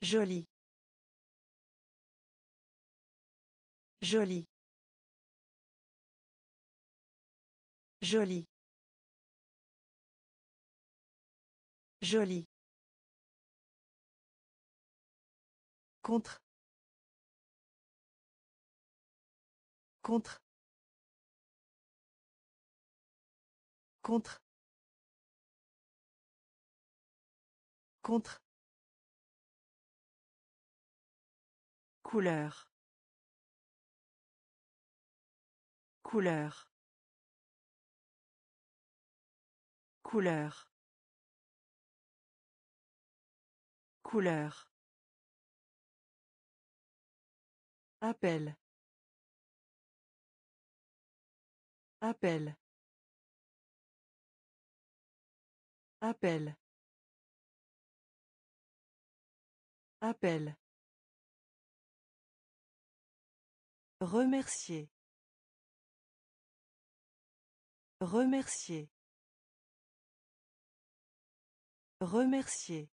Joli. Joli. Joli. Joli. Contre. Contre. Contre. Contre. Couleur. Couleur. Couleur. Couleur. Appel. Appel. Appel. Appel. Remercier. Remercier. Remercier.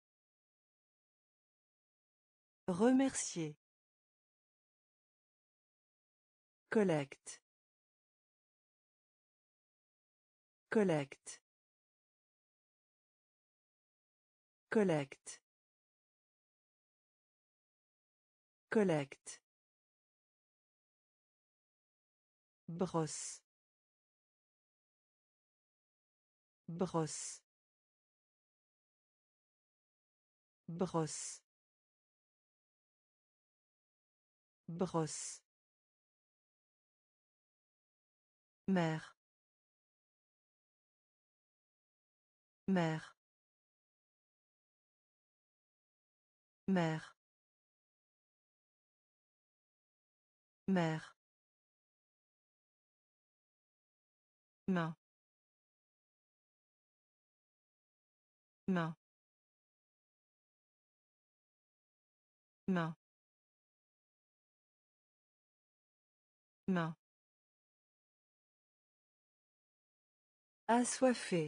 Remercier. Collecte. Collecte. Collecte. Collecte. Brosse. Brosse. Brosse. Brosse. Mère. Mère. Mère. Mère. Main. Main. Main. Main. Assoiffé.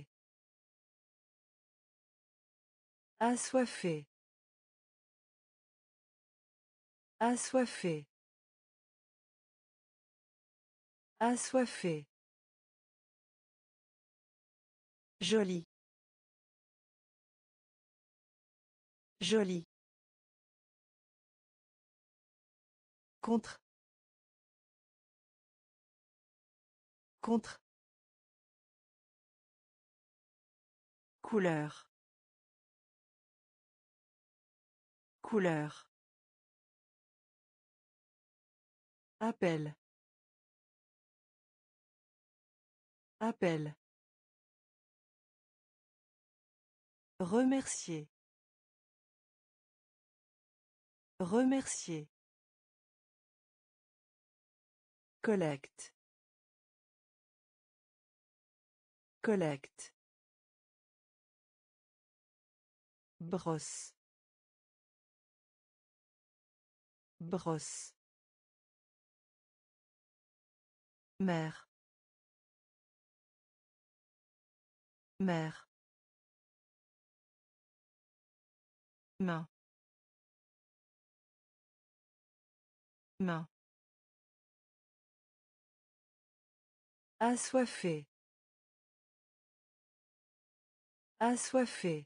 Assoiffé. Assoiffé. Assoiffé. Joli. Joli. Contre. Contre. Couleur. Couleur. Appel. Appel. Remercier. Remercier. Collecte. Collecte. Brosse. Brosse. Mère. Mère. Main. Main. Assoiffé. Assoiffé.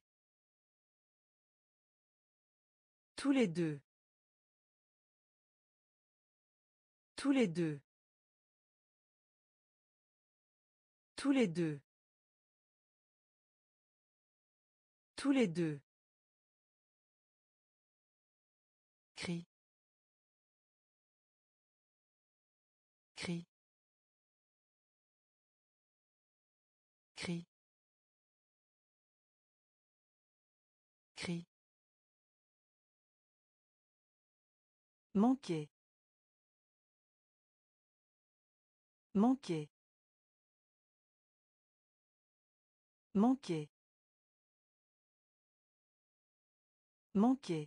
Tous les deux. Tous les deux. Tous les deux. Tous les deux. Cri. Cri. Cri. Cri. Manquer. Manquer. Manquer. Manquer.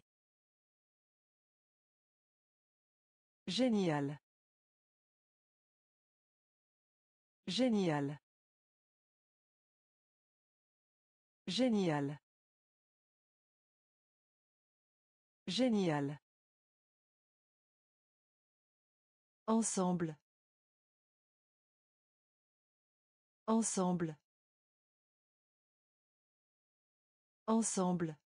Génial. Génial. Génial. Génial. Ensemble. Ensemble. Ensemble.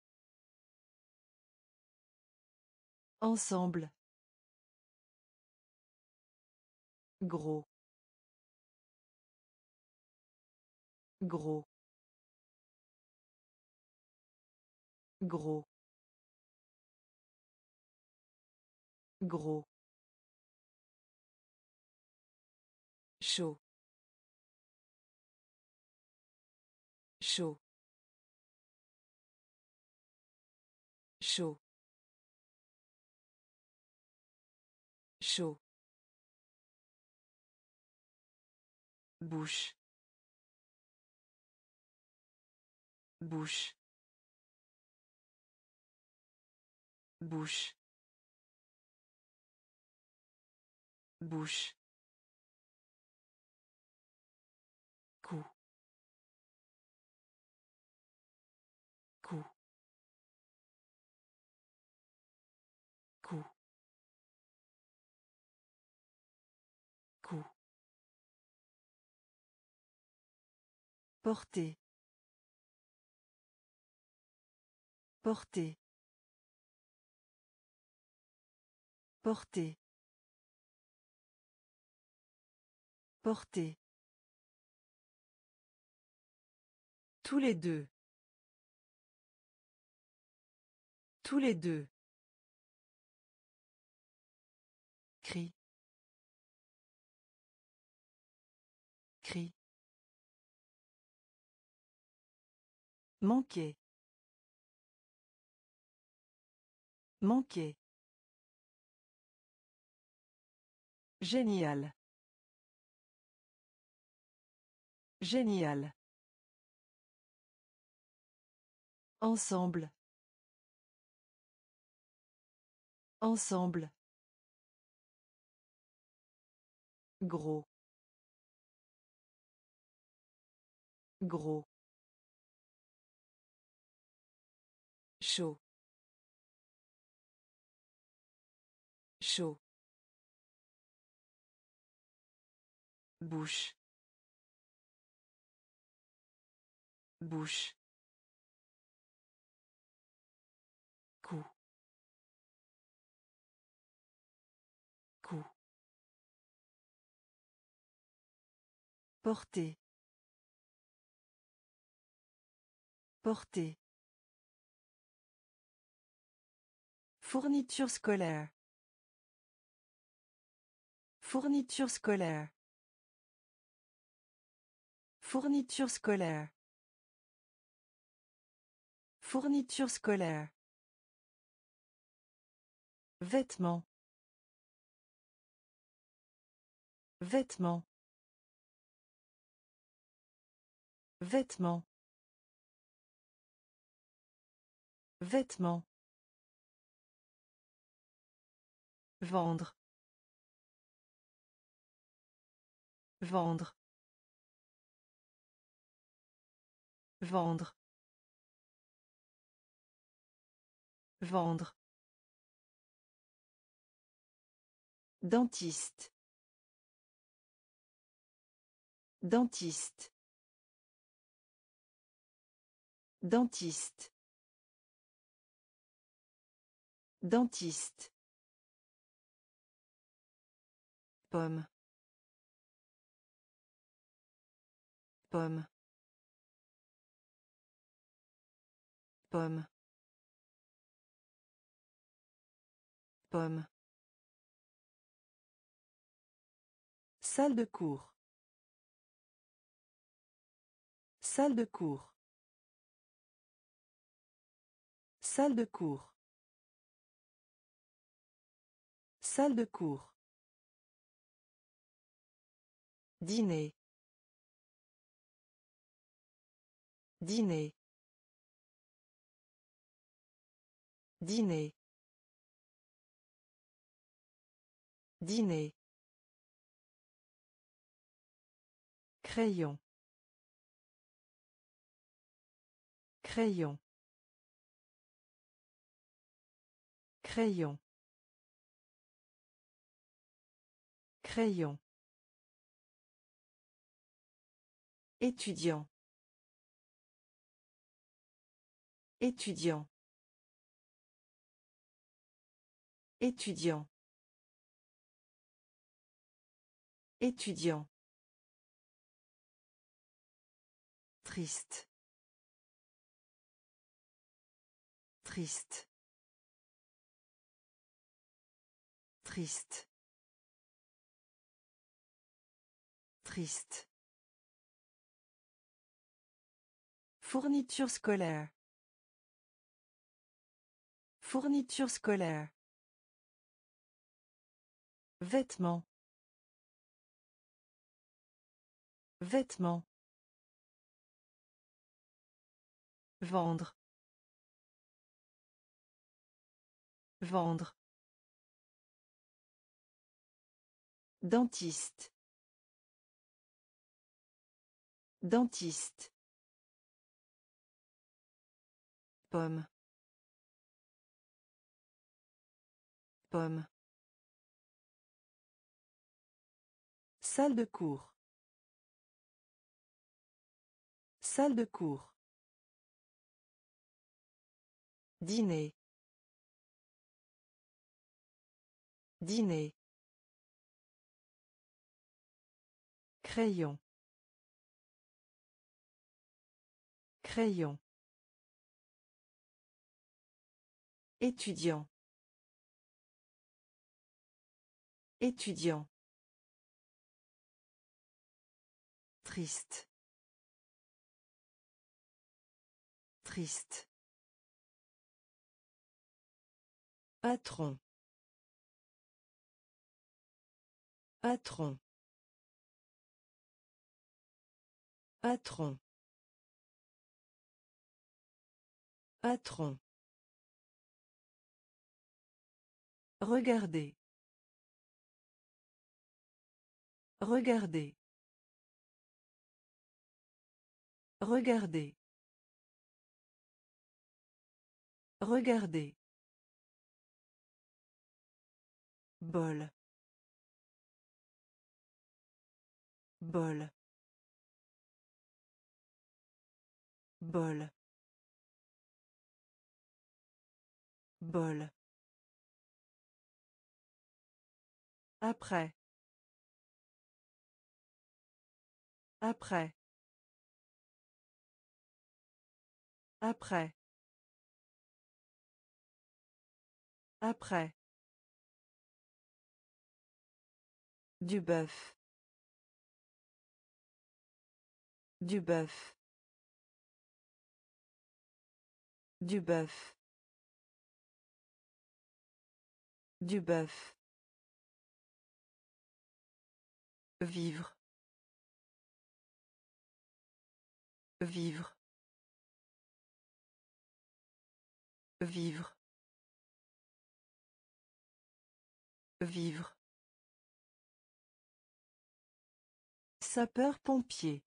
Ensemble. Gros. Gros. Gros. Gros. Chaud. Chaud. Chaud. Chaud. Bouche. Bouche. Bouche. Bouche. Cou. Cou. Cou. Cou. Porter. Porter. Porter. Porter. Tous les deux. Tous les deux. Cri. Cri. Manquer. Manquer. Génial. Génial. Ensemble. Ensemble. Gros. Gros. Chaud. Chaud. Bouche. Bouche. Cou. Cou. Porter. Porter. Fourniture scolaire. Fourniture scolaire. Fourniture scolaire. Fourniture scolaire. Vêtements. Vêtements. Vêtements. Vêtements. Vendre. Vendre. Vendre. Vendre. Dentiste. Dentiste. Dentiste. Dentiste. Pomme. Pomme. Pomme. Pomme. Salle de cours. Salle de cours. Salle de cours. Salle de cours. Dîner. Dîner. Dîner. Dîner. Crayon. Crayon. Crayon. Crayon. Étudiant. Étudiant. Étudiant. Étudiant. Triste. Triste. Triste. Triste. Fourniture scolaire. Fourniture scolaire. Vêtements. Vêtements. Vendre. Vendre. Dentiste. Dentiste. Pomme. Pomme. Salle de cours. Salle de cours. Dîner. Dîner. Crayon. Crayon. Étudiant. Étudiant. Triste. Triste. Patron. Patron. Patron. Patron. Regardez. Regardez. Regardez. Regardez. Bol. Bol. Bol. Bol. Après. Après. Après. Après. Du bœuf. Du bœuf. Du bœuf. Du bœuf. Vivre. Vivre. Vivre. Vivre. Sapeur-pompier.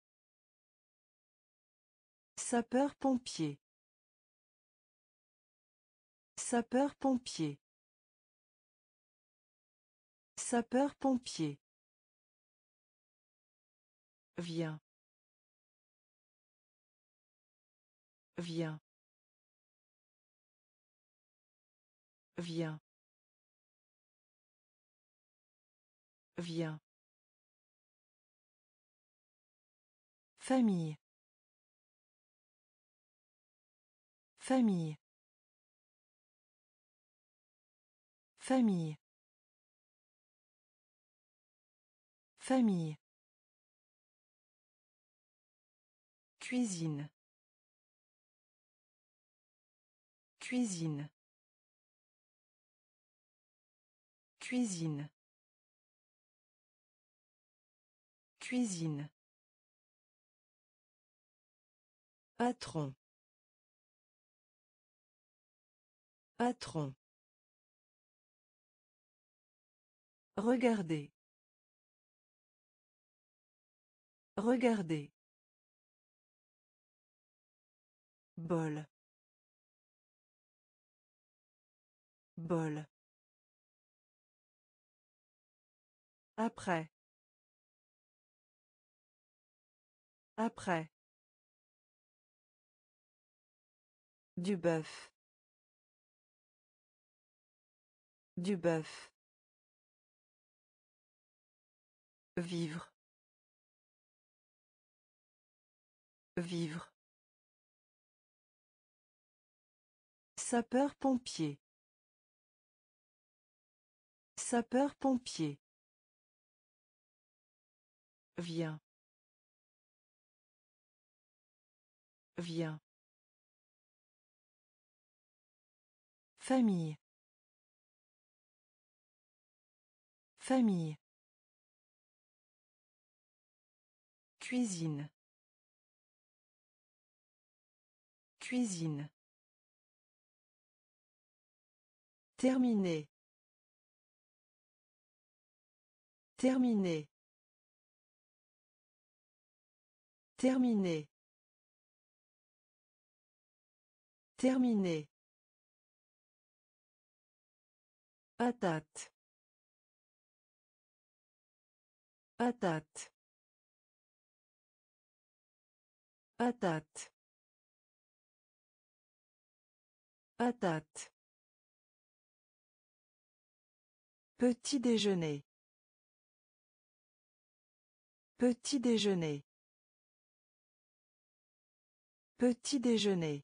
Sapeur-pompier. Sapeur-pompier. Sapeur-pompier. Viens. Viens. Viens. Viens. Famille. Famille. Famille. Famille. Cuisine. Cuisine. Cuisine. Cuisine. Patron. Patron. Regardez. Regardez. Bol. Bol. Après. Après. Du bœuf. Du bœuf. Vivre. Vivre. Sapeur-pompier. Sapeur-pompier. Viens. Viens. Famille. Famille. Cuisine. Cuisine. Terminé. Terminé. Terminé. Terminé. Patate. Patate. Patate. Patate. Petit déjeuner. Petit déjeuner. Petit déjeuner.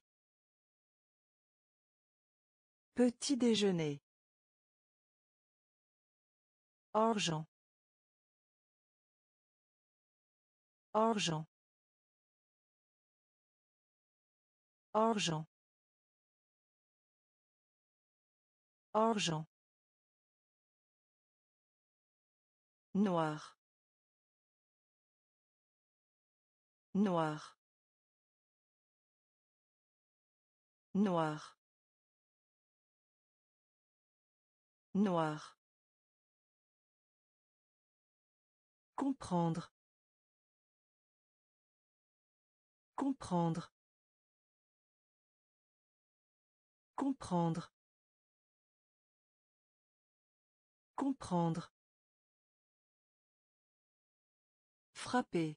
Petit déjeuner. Argent. Argent. Argent. Argent. Noir. Noir. Noir. Noir. Comprendre. Comprendre. Comprendre. Comprendre. Frapper.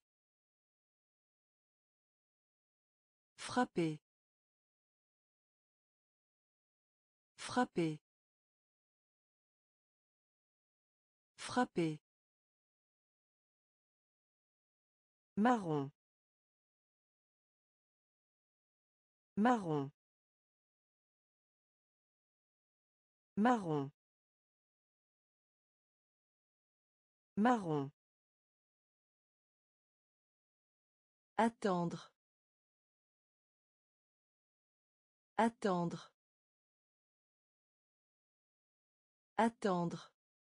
Frapper. Frapper. Frapper. Marron. Marron. Marron. Marron. Attendre. Attendre. Attendre.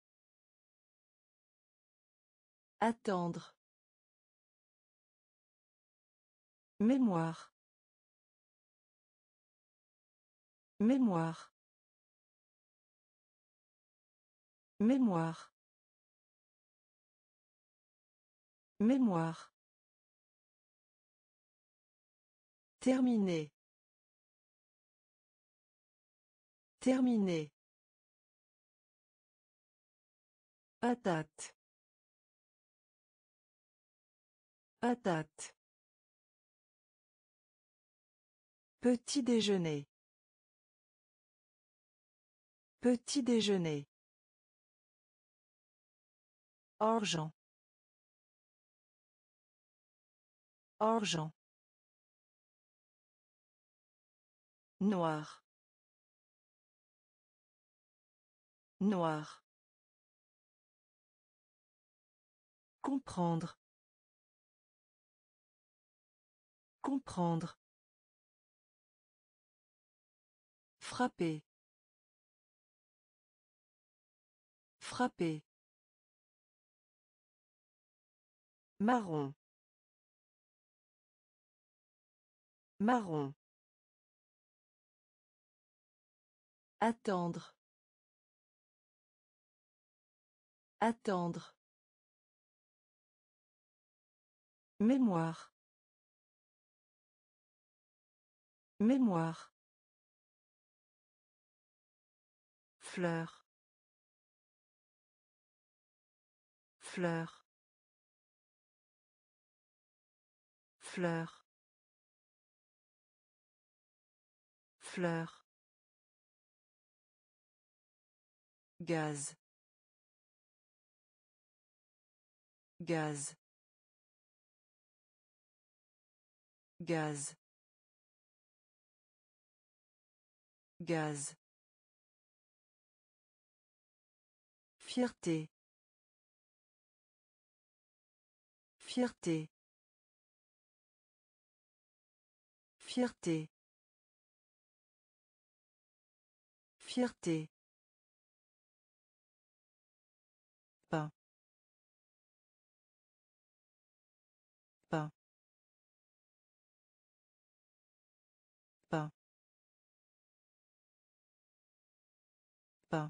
Attendre. Mémoire. Mémoire. Mémoire. Mémoire. Terminé. Terminé. Patate. Patate. Petit déjeuner. Petit déjeuner. Argent. Argent. Noir. Noir. Comprendre. Comprendre. Frapper. Frapper. Marron. Marron. Attendre. Attendre. Mémoire. Mémoire. Fleur. Fleur. Fleur. Fleur. Gaz. Gaz. Gaz. Gaz. Fierté. Fierté. Fierté. Fierté. Pain. Pain. Pain. Pain.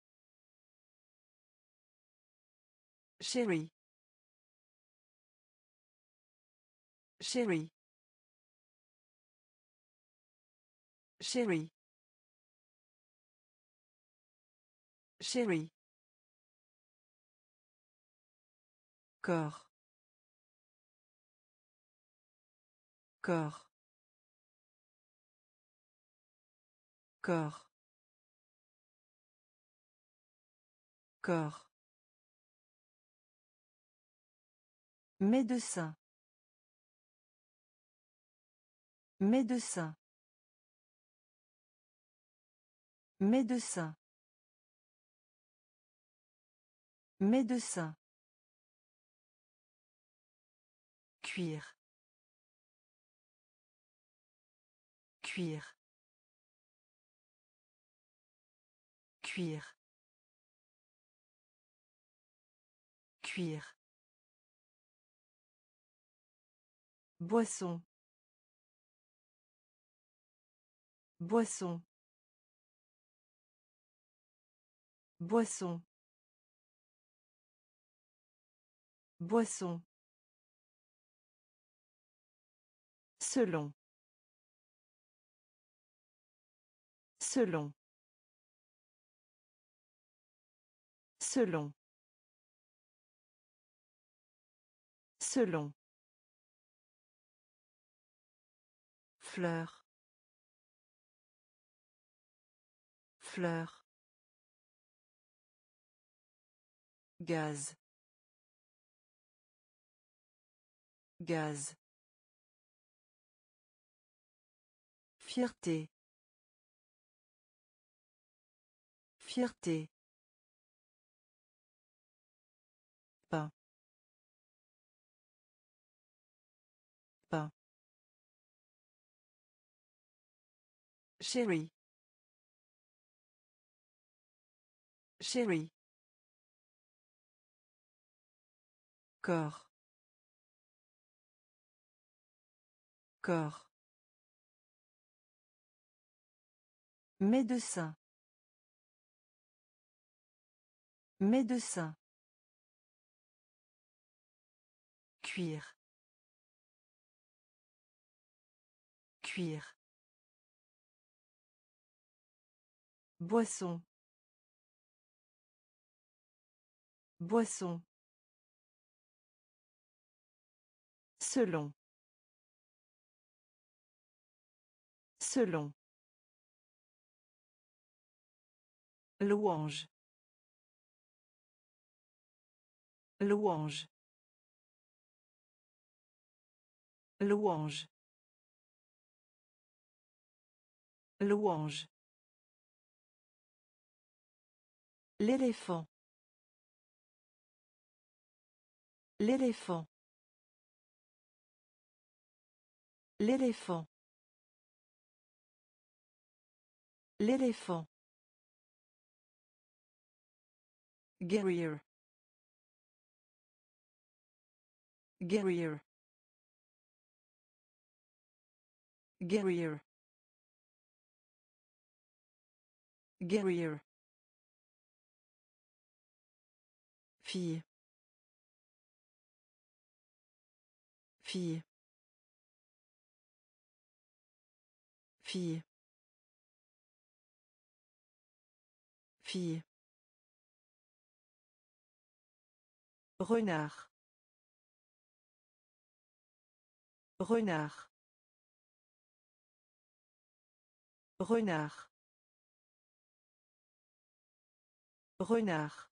Chérie. Chérie. Chérie. Chérie. Corps. Corps. Corps. Corps. Médecin. Médecin. Médecin. Médecin. Cuir. Cuir. Cuir. Cuir. Boisson. Boisson. Boisson. Boisson. Selon. Selon. Selon. Selon. Fleur. Fleur. Gaz. Gaz. Fierté. Fierté. Pain. Pain. Chérie. Chérie. Corps. Corps. Médecin. Médecin. Cuir. Cuir. Boisson. Boisson. Selon. Selon. Louange. Louange. Louange. Louange. L'éléphant. L'éléphant. L'éléphant. L'éléphant. Guerrier. Guerrier. Guerrier. Guerrier. Fille. Fille. Fille. Fille. Renard. Renard. Renard. Renard.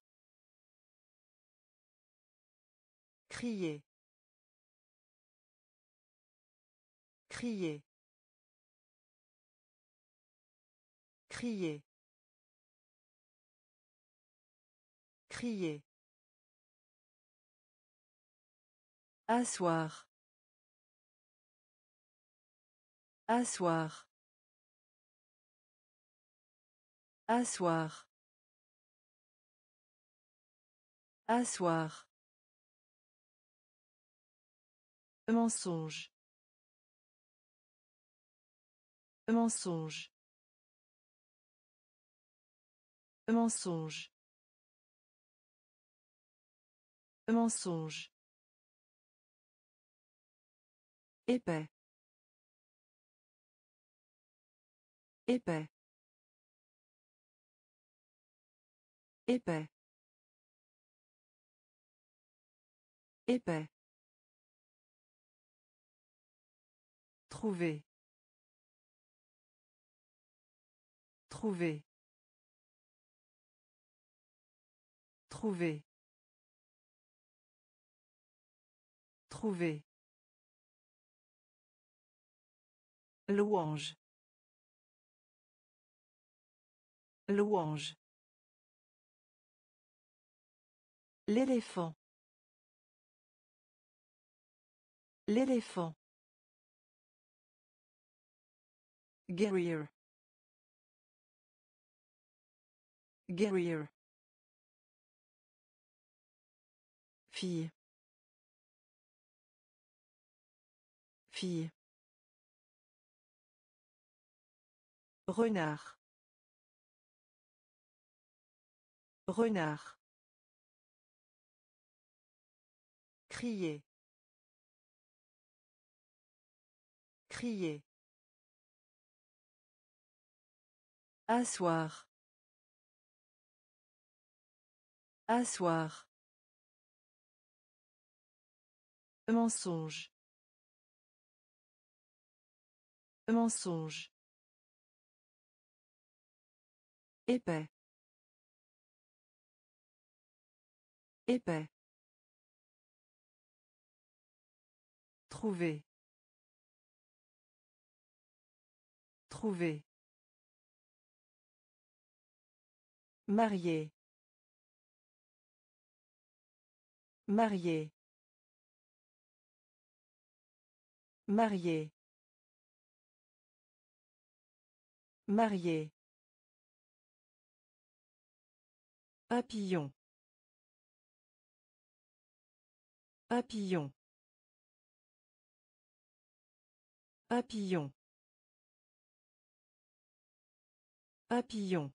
Crier. Crier. Crier. Crier. Asseoir. Asseoir. Asseoir. Asseoir. Mensonge. Mensonge. Mensonge. Mensonge. Épais. Épais. Épais. Épais. Trouver. Trouver. Trouver. Trouver. Louange. Louange. L'éléphant. L'éléphant. Guerrier. Guerrier. Fille. Fille. Renard. Renard. Crier. Crier. Asseoir. Asseoir. Mensonge. Mensonge. Épais. Épais. Trouver. Trouver. Marié. Marié. Marié. Marié. Papillon. Papillon. Papillon. Papillon.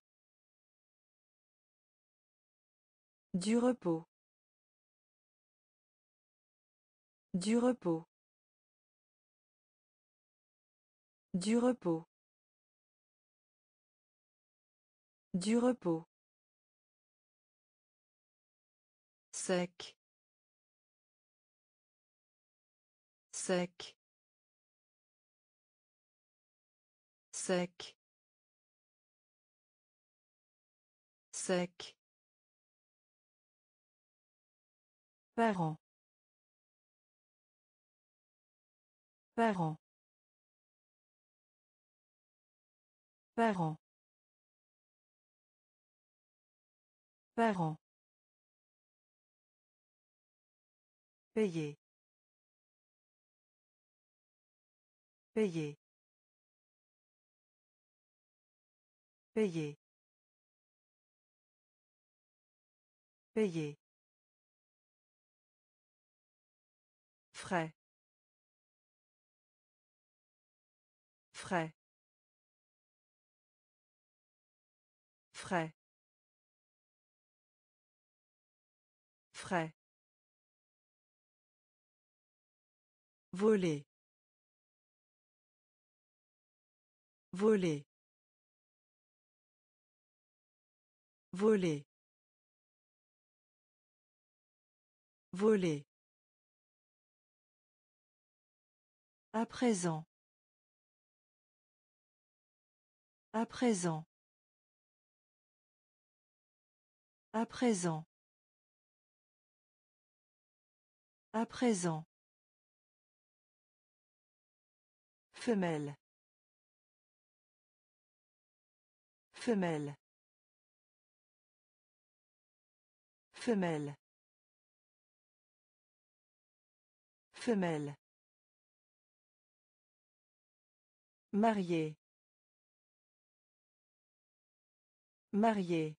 Du repos. Du repos. Du repos. Du repos. Sec. Sec. Sec. Sec. Parent. Parent. Parent. Parent. Payer. Payer. Payer. Payer. Frais. Frais. Frais. Frais. Voler. Voler. Voler. Voler. À présent. À présent. À présent. À présent. Femelle. Femelle. Femelle. Femelle. Marié. Marié.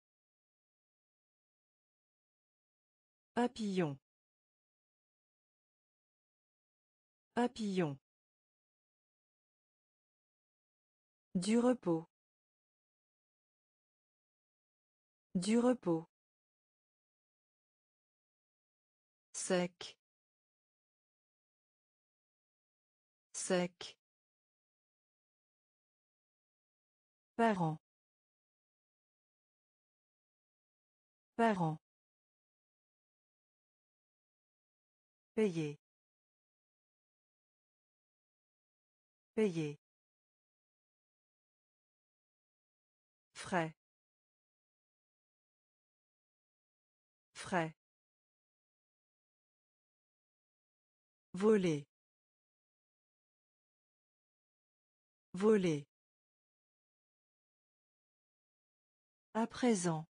Papillon. Papillon. Du repos. Du repos. Sec. Sec. Parent. Parent. Payer. Payer. Frais. Frais. Voler. Voler. À présent.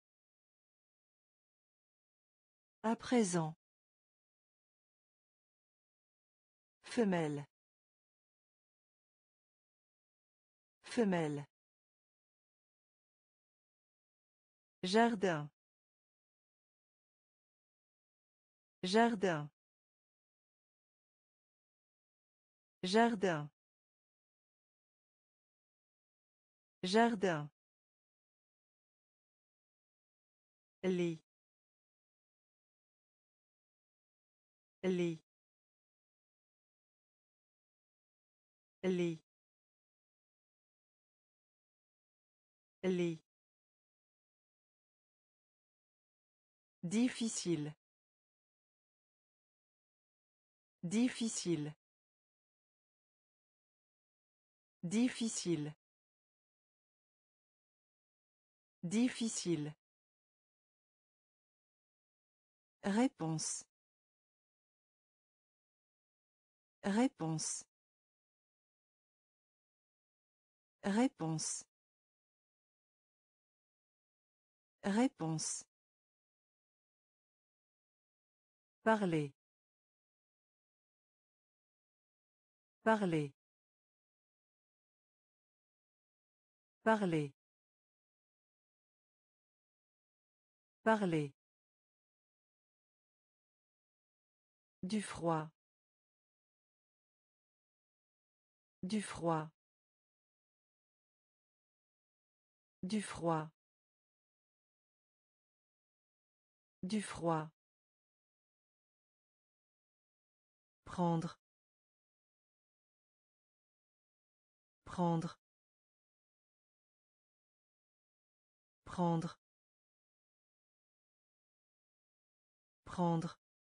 À présent. Femelle. Femelle. Jardin. Jardin. Jardin. Jardin. Lit. Lit. Lit. Lit. Difficile. Difficile. Difficile. Difficile. Réponse. Réponse. Réponse. Réponse. Parler. Parler. Parler. Parler. Du froid. Du froid. Du froid. Du froid. Prendre. Prendre. Prendre. Prendre.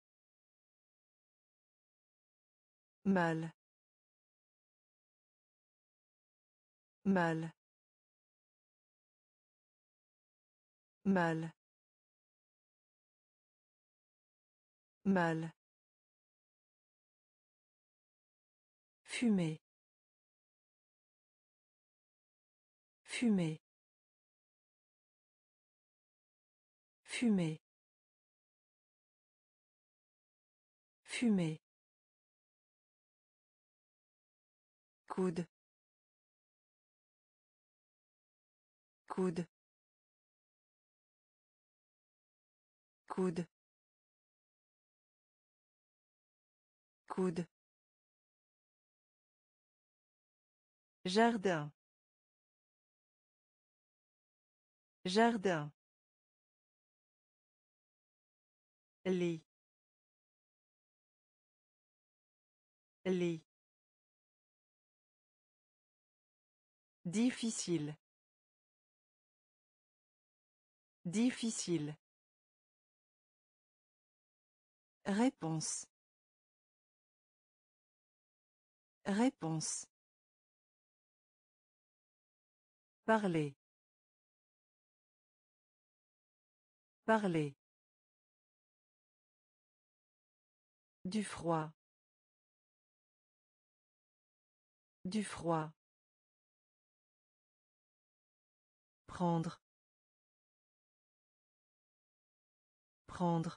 Mal. Mal. Mal. Mal. Fumer. Fumer. Fumer. Fumer. Coude. Coude. Coude. Coude. Jardin. Jardin. Lit. Lit. Difficile. Difficile. Réponse. Réponse. Parler. Parler. Du froid. Du froid. Prendre. Prendre.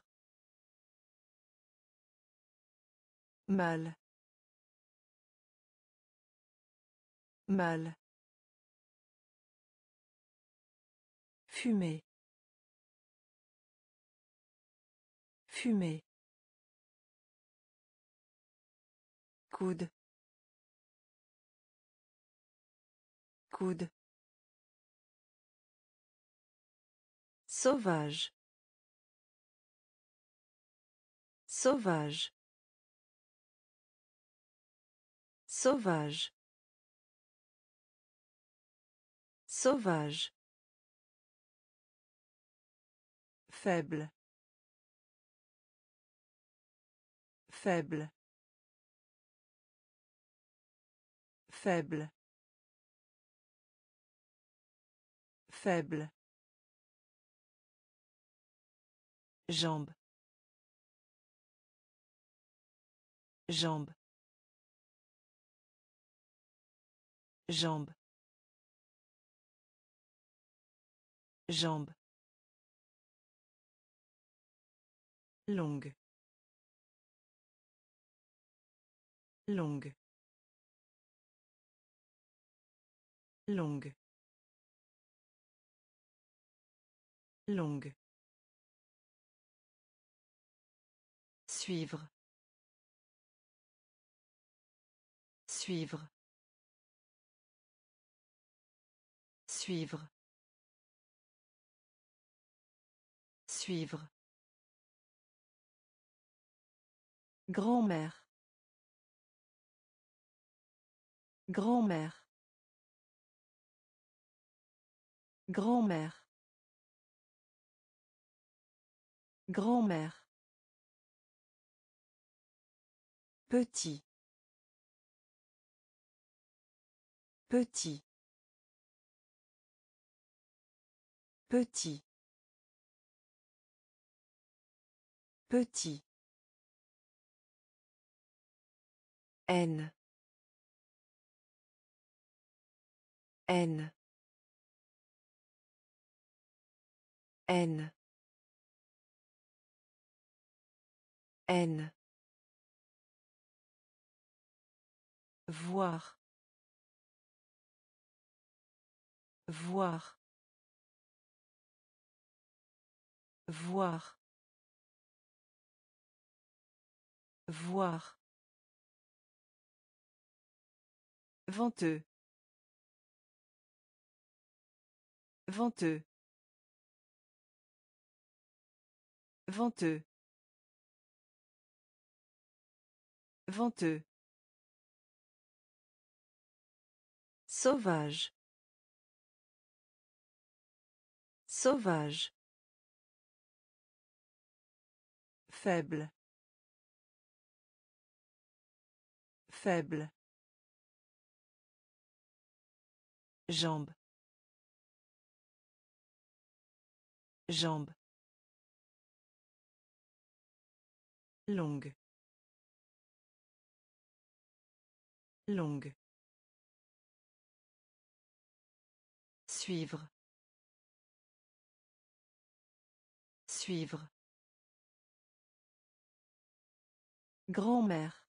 Mal. Mal. Fumer. Fumer. Coude. Coude. Sauvage. Sauvage. Sauvage. Sauvage. Faible. Faible. Faible. Faible. Jambe. Jambe. Jambe. Jambe. Longue. Longue. Longue. Longue. Suivre. Suivre. Suivre. Suivre. Grand-mère. Grand-mère. Grand-mère. Grand-mère. Petit. Petit. Petit. Petit. N. N. N. N. Voir. Voir. Voir. Voir. Venteux. Venteux. Venteux. Venteux. Sauvage. Sauvage. Faible. Faible. Jambe. Jambe. Longue. Longue. Suivre. Suivre. Grand-mère.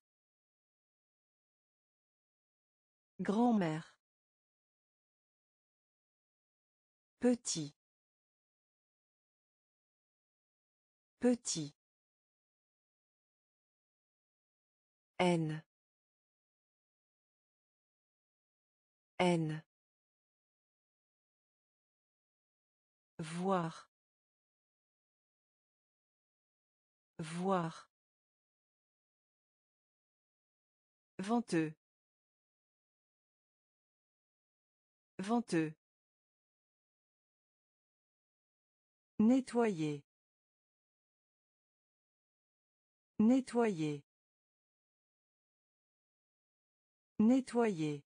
Grand-mère. Petit. Petit. N. N. Voir. Voir. Venteux. Venteux. Nettoyer. Nettoyer. Nettoyer.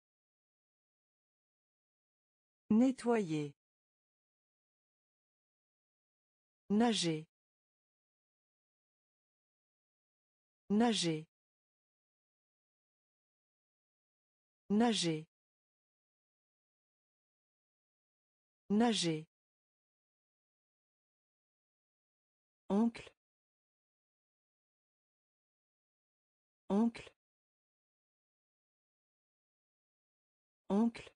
Nettoyer. Nager. Nager. Nager. Nager. Oncle. Oncle. Oncle.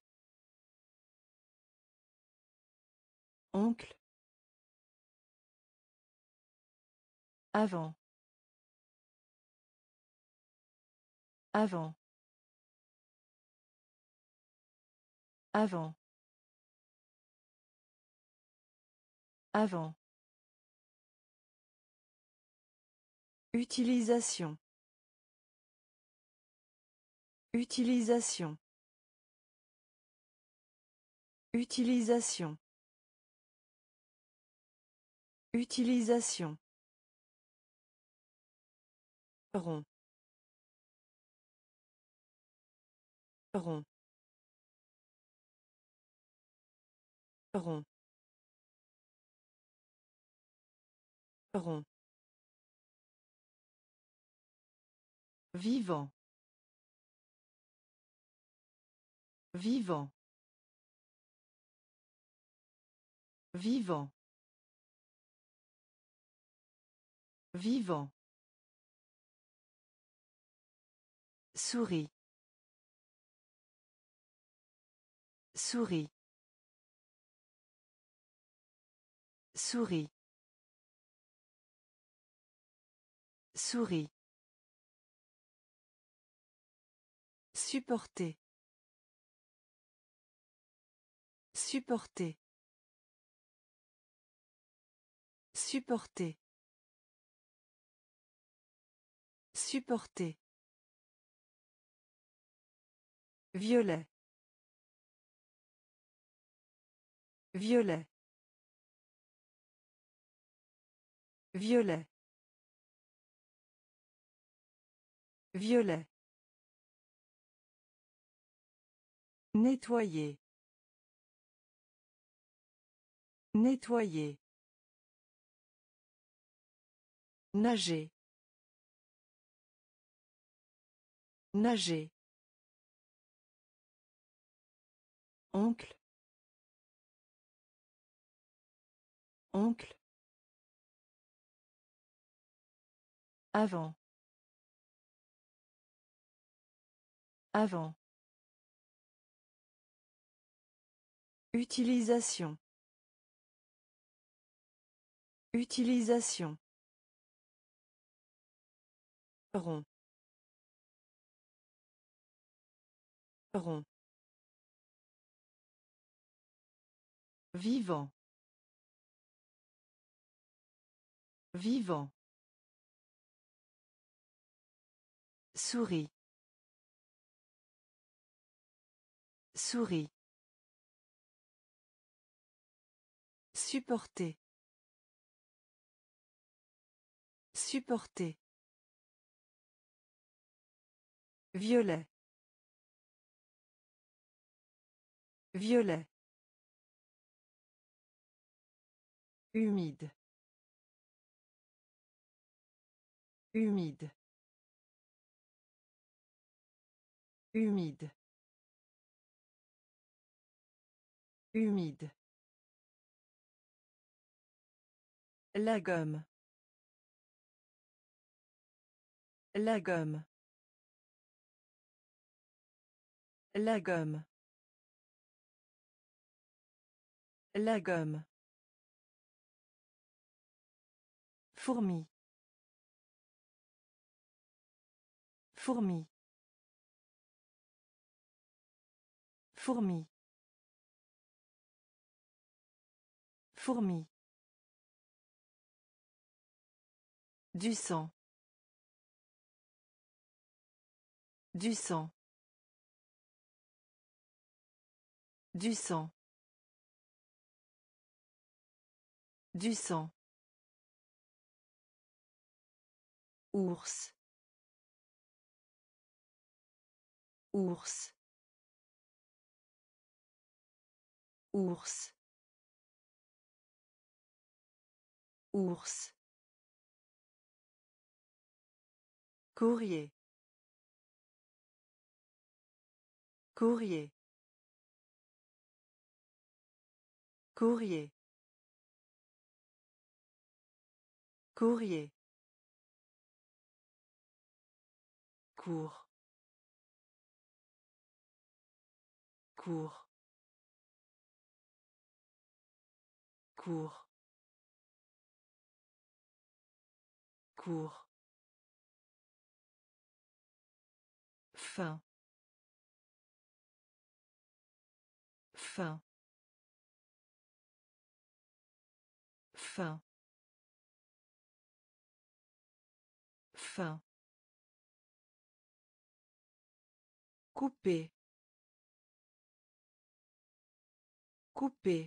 Oncle. Avant. Avant. Avant. Avant. Utilisation. Utilisation. Utilisation. Utilisation. Rond. Rond. Rond. Rond. Vivant. Vivant. Vivant. Vivant. Souris. Souris. Souris. Souris. Supporter. Supporter. Supporter. Supporter. Violet. Violet. Violet. Violet. Nettoyer. Nettoyer. Nager. Nager. Oncle. Oncle. Avant. Avant. Utilisation. Utilisation. Rond. Rond. Vivant. Vivant. Souris. Souris. Supporter. Supporter. Violet. Violet. Humide. Humide. Humide. Humide. La gomme. La gomme. La gomme. La gomme. Fourmi. Fourmi. Fourmi. Fourmi. Du sang. Du sang. Du sang. Du sang. Ours. Ours. Ours. Ours. Courrier. Courrier. Courrier. Courrier. Cours. Cours. Cours. Cours. Fin. Fin. Fin. Fin. Couper. Couper.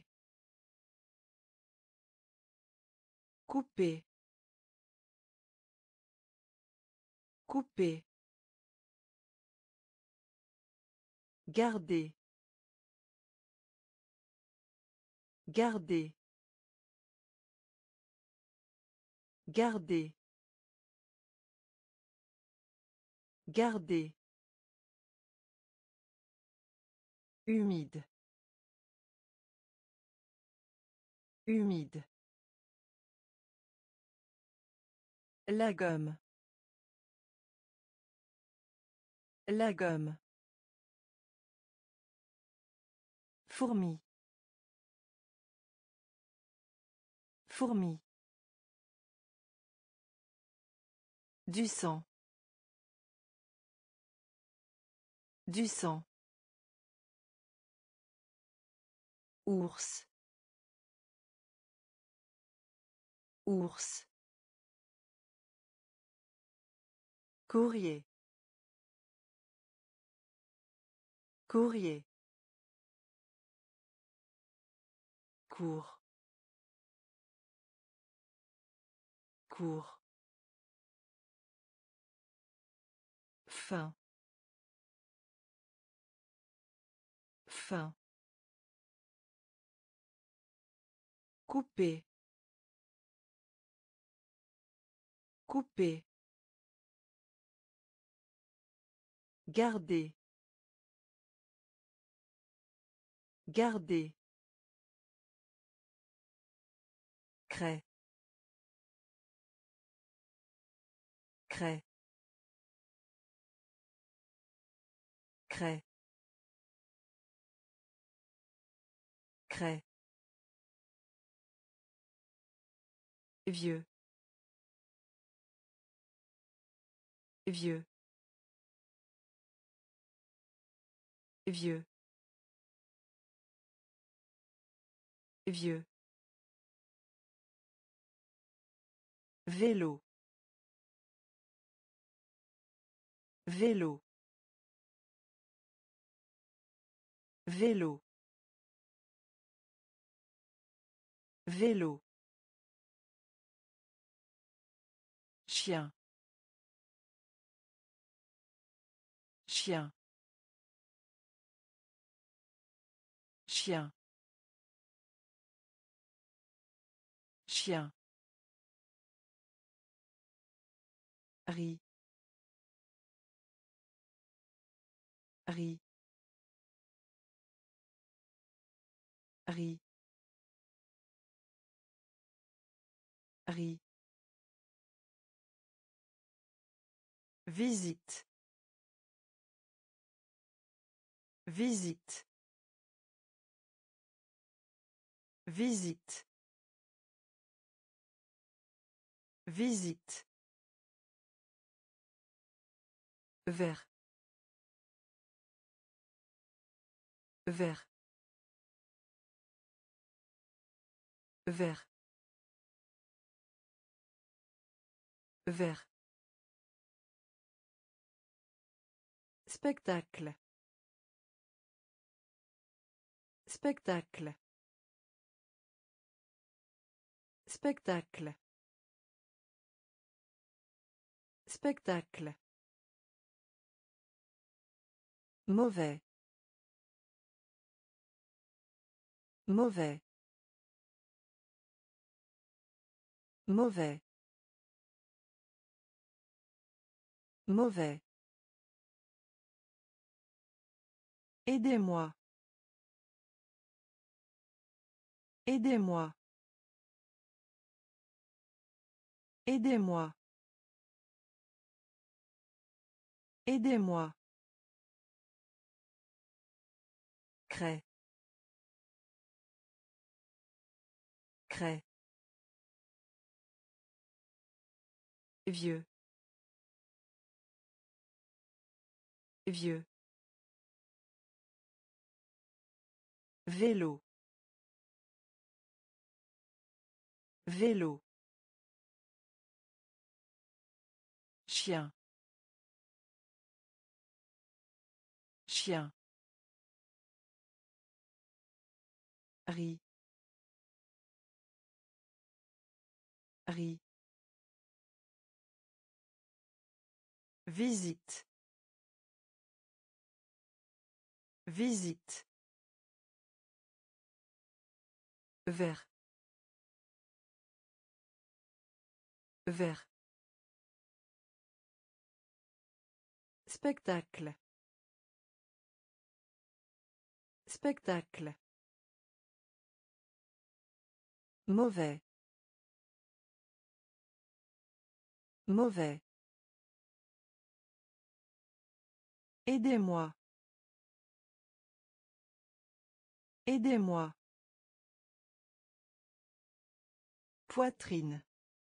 Couper. Couper. Garder. Garder. Garder. Garder. Humide. Humide. La gomme. La gomme. Fourmi. Fourmi. Du sang. Du sang. Ours. Ours. Courrier. Courrier. Cours. Cours. Fin. Fin. Couper. Couper. Garder. Garder. Craie. Craie. Craie. Craie. Vieux. Vieux. Vieux. Vieux. Vélo. Vélo. Vélo. Vélo. Chien. Chien. Chien. Chien. Riz. Riz. Riz. Riz. Visite. Visite. Visite. Visite. Vert. Vert. Vert. Vert. Spectacle. Spectacle. Spectacle. Spectacle. Mauvais. Mauvais. Mauvais. Mauvais. Aidez-moi. Aidez-moi. Aidez-moi. Aidez-moi. Craie. Craie. Vieux. Vieux. Vélo. Vélo. Chien. Chien. Riz. Riz. Visite. Visite. Vert. Vert. Spectacle. Spectacle. Mauvais. Mauvais. Aidez-moi. Aidez-moi. Poitrine.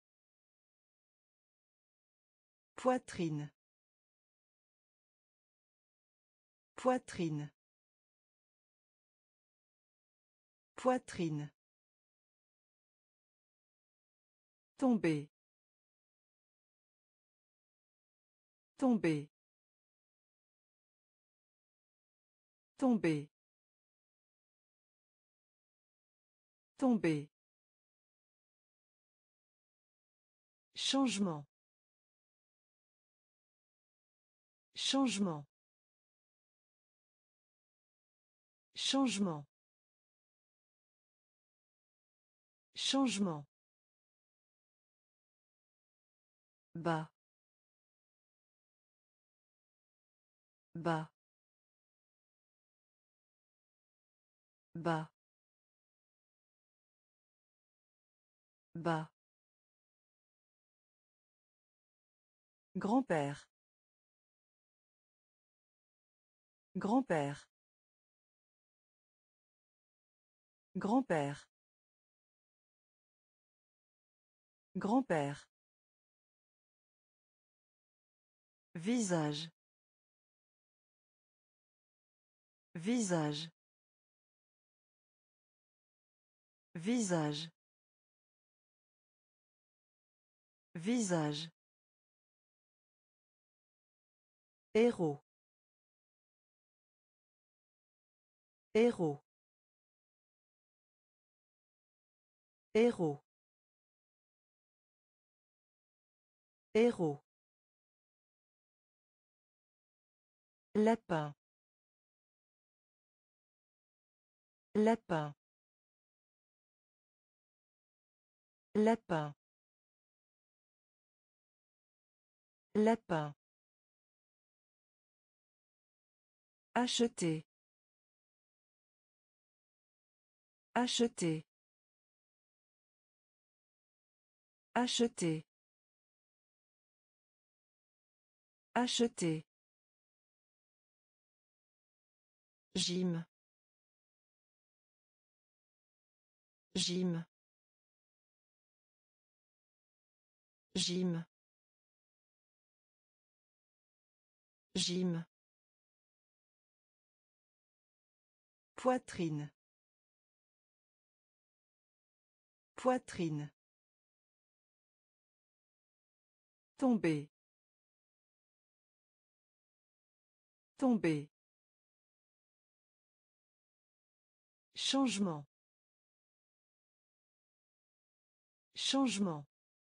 Poitrine. Poitrine. Poitrine. Tomber. Tomber. Tomber. Tomber. Changement. Changement. Changement. Changement. Bas. Bas. Bas. Bas. Grand-père. Grand-père. Grand-père. Grand-père. Visage. Visage. Visage. Visage. Héros. Héros. Héros. Héros. Lapin. Lapin. Lapin. Lapin. Acheter. Acheter. Acheter. Acheter. Gym. Gym. Gym. Gym. Poitrine. Poitrine. Tomber. Tomber. Changement. Changement.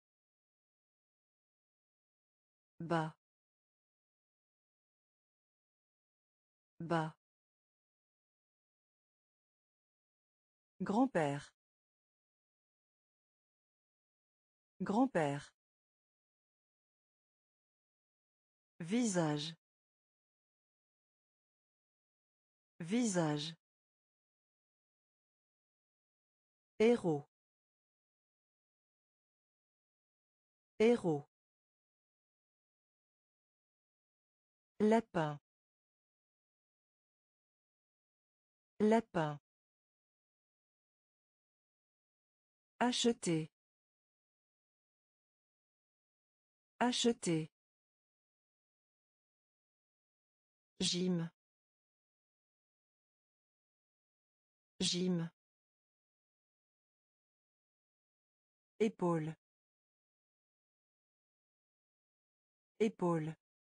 Bas. Bas. Grand-père. Grand-père. Visage. Visage. Héros. Héros. Lapin. Lapin. Acheter. Acheter. Gym. Gym. Épaule. Épaule.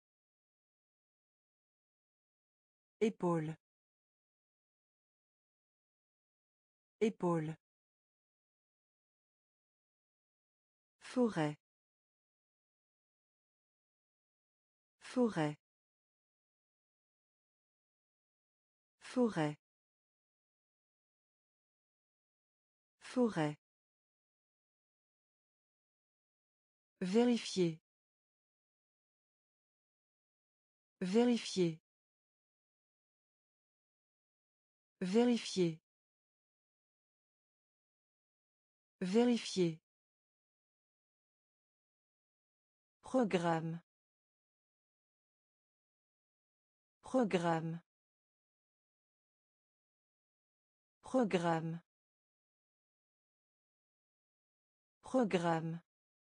Épaule. Épaule. Forêt. Forêt. Forêt. Forêt. Vérifier. Vérifier. Vérifier. Vérifier. Programme. Programme. Programme. Programme.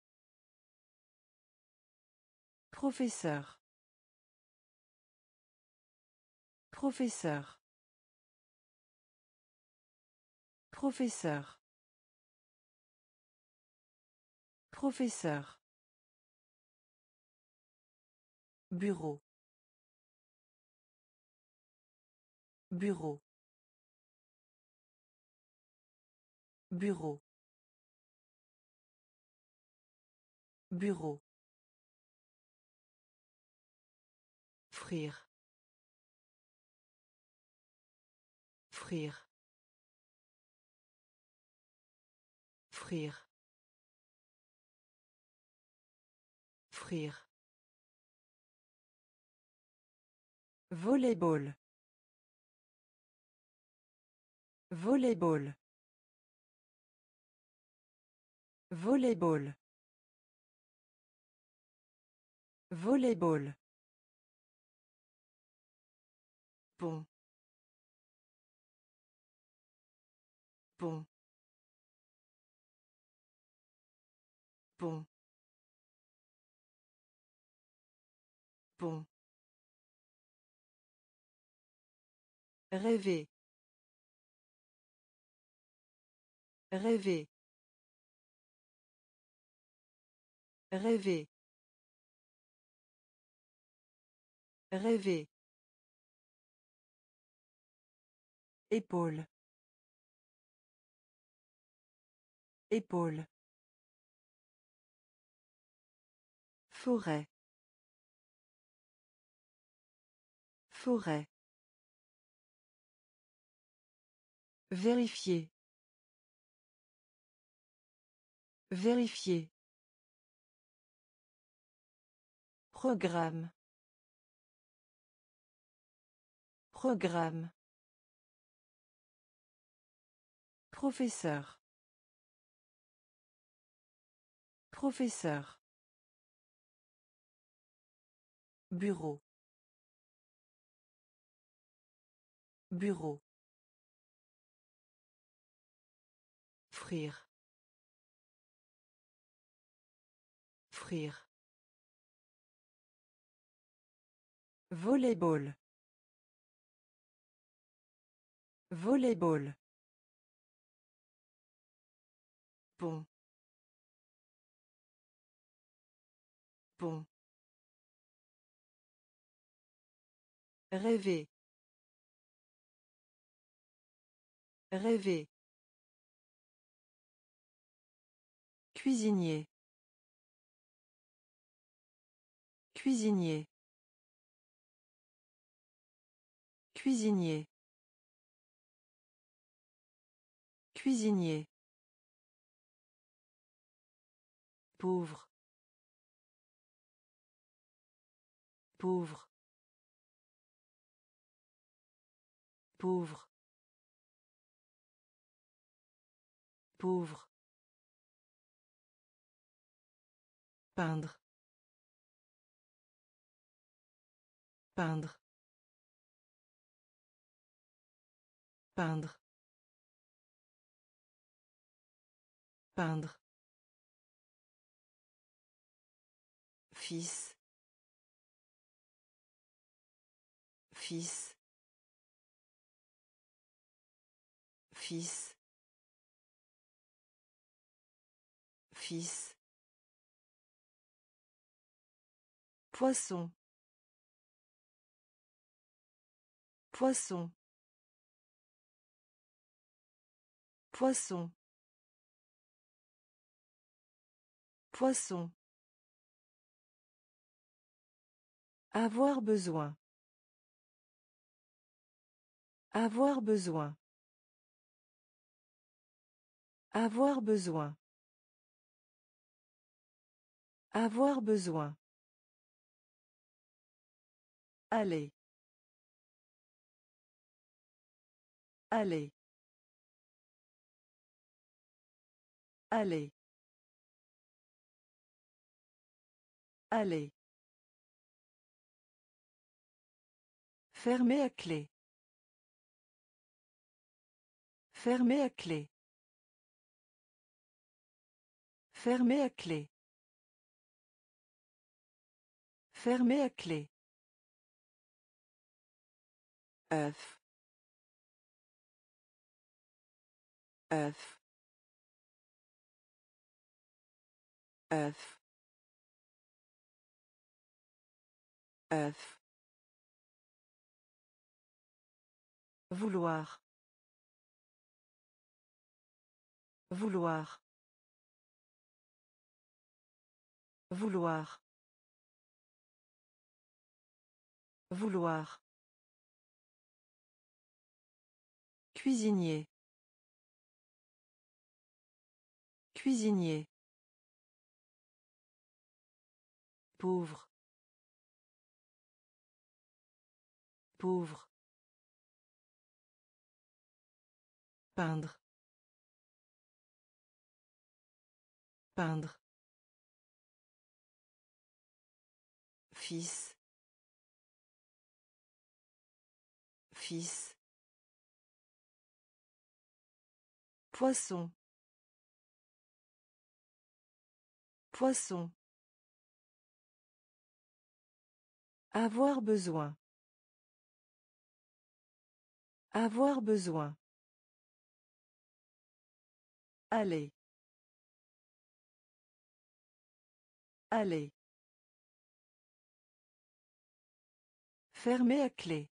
Professeur. Professeur. Professeur. Professeur. Bureau. Bureau. Bureau. Bureau. Frire. Frire. Frire. Frire. Volleyball. Volleyball. Volleyball. Volleyball. Pont. Pont. Pont. Pont. Rêver. Rêver. Rêver. Rêver. Épaule. Épaule. Forêt. Forêt. Vérifier. Vérifier. Programme. Programme. Professeur. Professeur. Bureau. Bureau. Frire. Frire. Volleyball. Volleyball. Pont. Pont. Rêver. Rêver. Cuisinier. Cuisinier. Cuisinier. Cuisinier. Pauvre. Pauvre. Pauvre. Pauvre. Peindre. Peindre. Peindre. Peindre. Fils. Fils. Fils. Fils. Poisson. Poisson. Poisson. Poisson. Avoir besoin. Avoir besoin. Avoir besoin. Avoir besoin. Aller. Aller. Aller. Aller. Fermer à clé. Fermer à clé. Fermer à clé. Fermer à clé. œuf. œuf. œuf. œuf. Vouloir. Vouloir. Vouloir. Vouloir. Cuisinier. Cuisinier. Pauvre. Pauvre. Peindre. Peindre. Fils. Fils. Poisson. Poisson. Avoir besoin. Avoir besoin. Aller. Aller. Fermer à clé.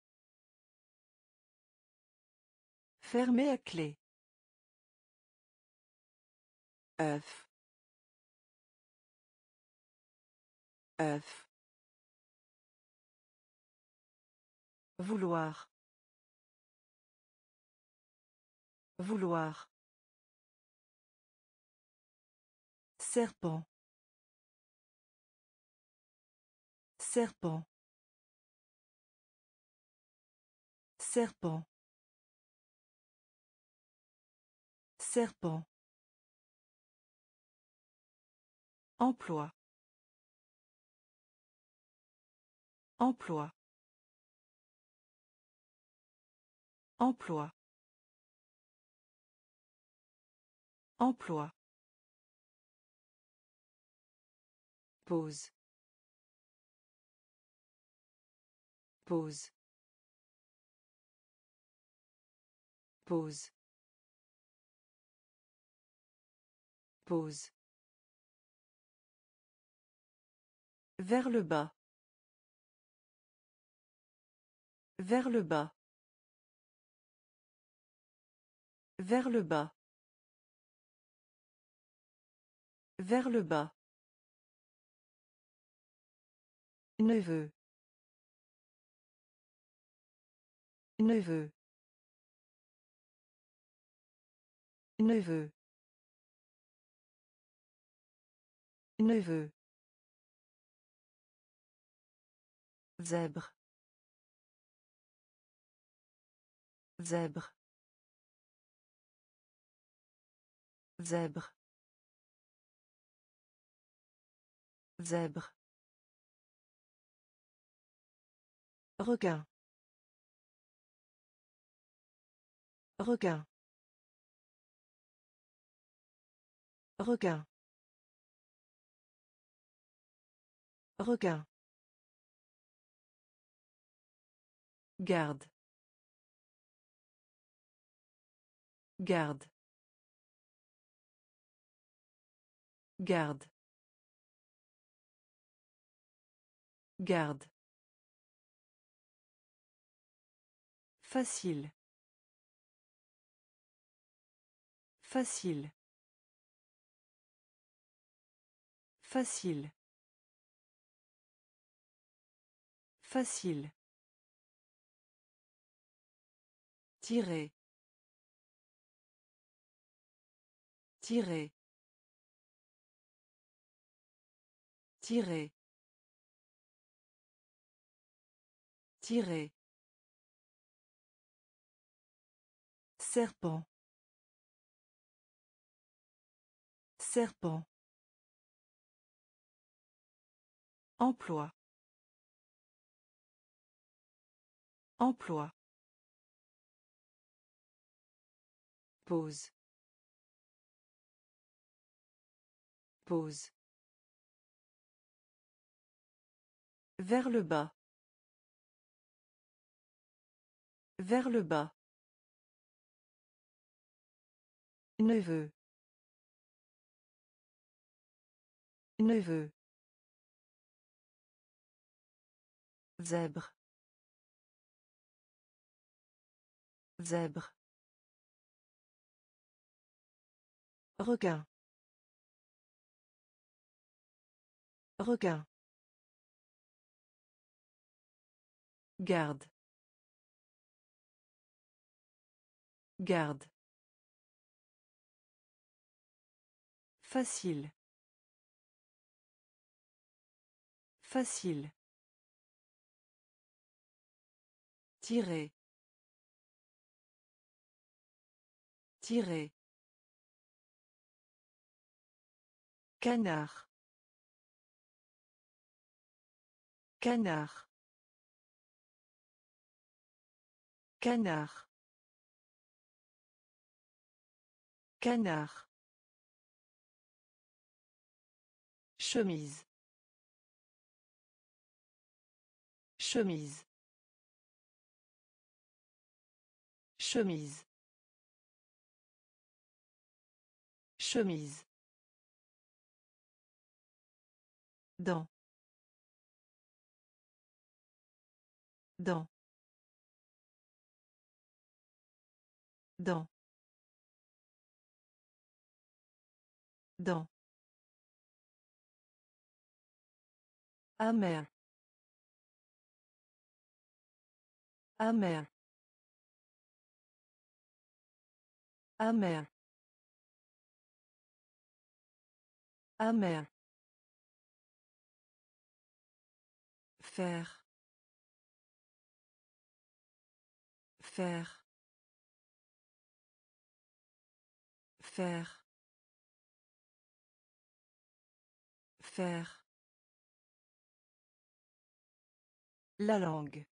Fermer à clé. œuf. œuf. Vouloir. Vouloir. Serpent. Serpent. Serpent. Serpent. Emploi. Emploi. Emploi. Emploi. Pause. Pause. Pause. Pause. Vers le bas. Vers le bas. Vers le bas. Vers le bas. Neveu. Neveu. Neveu. Neveu. Zèbre. Zèbre. Zèbre. Zèbre. Requin. Requin. Requin. Requin. Garde. Garde. Garde. Garde. Facile. Facile. Facile. Facile. Tirer. Tirer. Tirer. Tirer. Serpent. Serpent. Emploi. Emploi. Pause. Pause. Vers le bas. Vers le bas. Neveu. Neveu. Zèbre. Zèbre. Requin. Requin. Garde. Garde. Facile. Facile. Tirer. Tirer. Canard. Canard. Canard. Canard. Chemise. Chemise. Chemise. Chemise. Dans. Dans. Dans. Dans. Amer. Amer. Amer. Amer. Faire. Faire. Faire. Faire. La langue.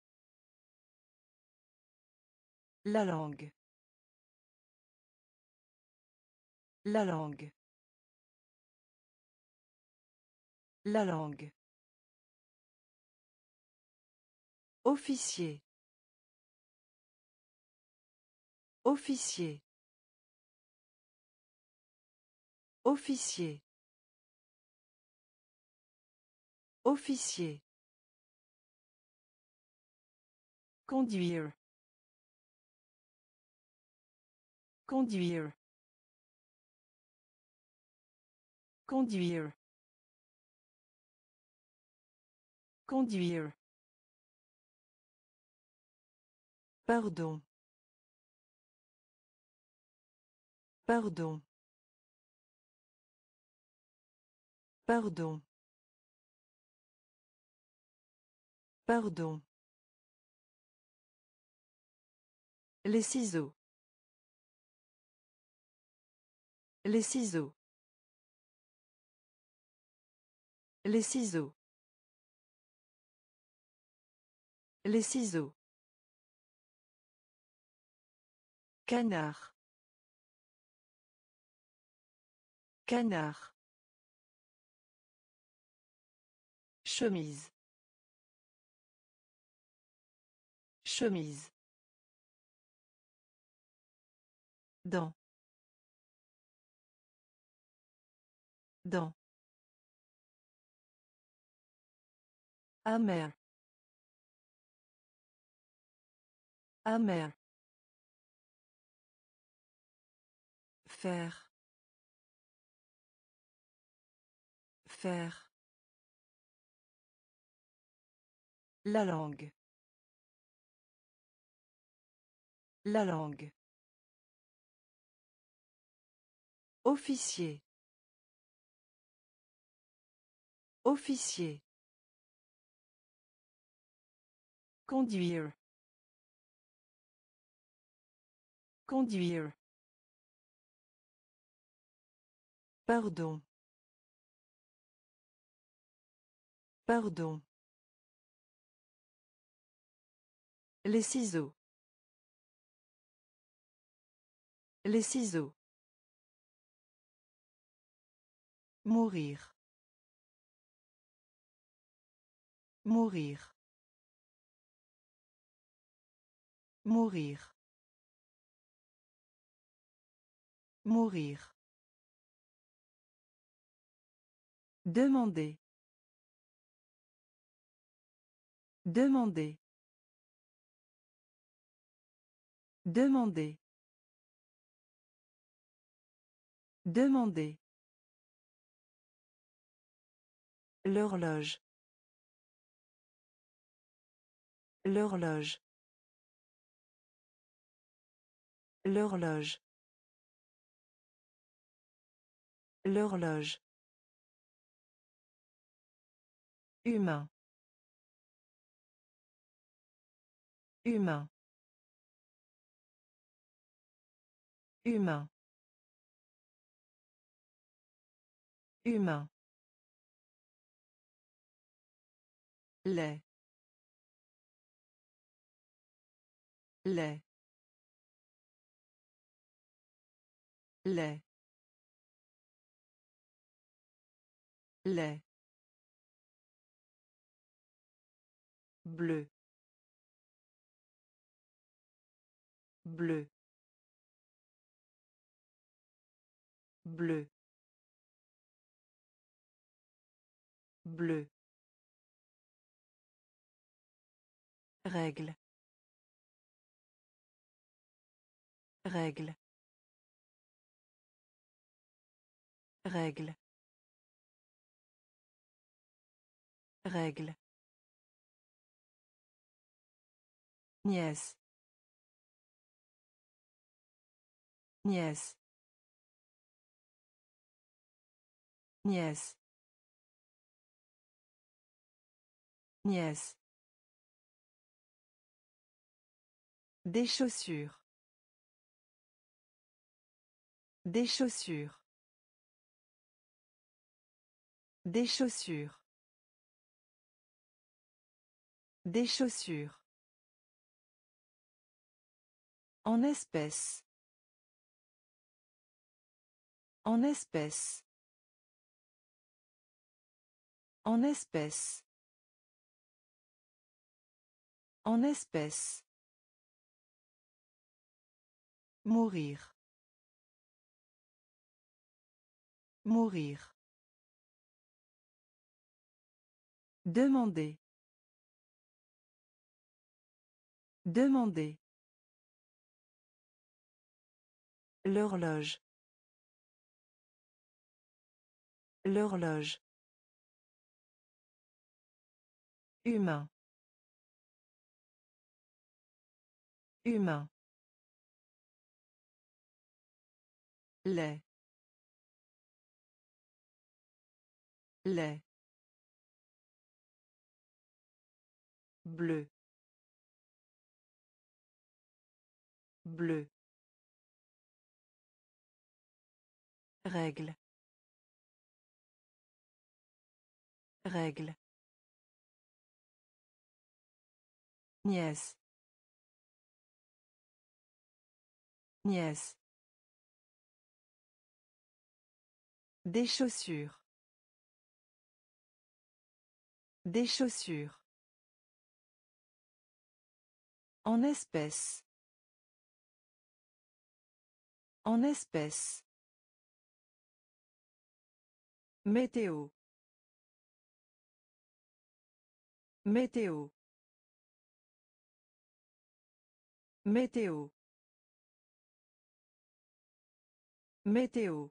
La langue. La langue. La langue. Officier. Officier. Officier. Officier. Conduire. Conduire. Conduire. Conduire. Pardon. Pardon. Pardon. Pardon. Les ciseaux. Les ciseaux. Les ciseaux. Les ciseaux. Canard. Canard. Chemise. Chemise. Dents. Dents. Amer. Amer. Faire. Faire. La langue. La langue. Officier. Officier. Conduire. Conduire. Pardon. Pardon. Les ciseaux. Les ciseaux. Mourir. Mourir. Mourir. Mourir. Demander. Demander. Demander. Demander. L'horloge. L'horloge. L'horloge. L'horloge. Humain. Humain. Humain. Humain. Lait. Lait. Lait. Lait. Bleu. Bleu. Bleu. Bleu. Règle. Règle. Règle. Règle. Nièce. Nièce. Nièce. Nièce. Des chaussures. Des chaussures. Des chaussures. Des chaussures. En espèce. En espèce. En espèce. En espèce. Mourir. Mourir. Demander. Demander. L'horloge. L'horloge. Humain. Humain. Lait. Lait. Bleu. Bleu. Règle. Règle. Nièce. Nièce. Des chaussures. Des chaussures. En espèce. En espèce. Météo. Météo. Météo. Météo.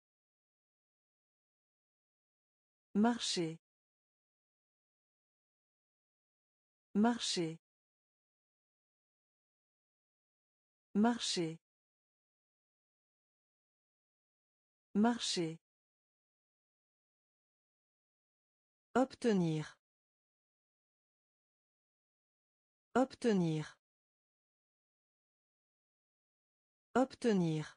Marcher. Marcher. Marcher. Marcher. Obtenir. Obtenir. Obtenir.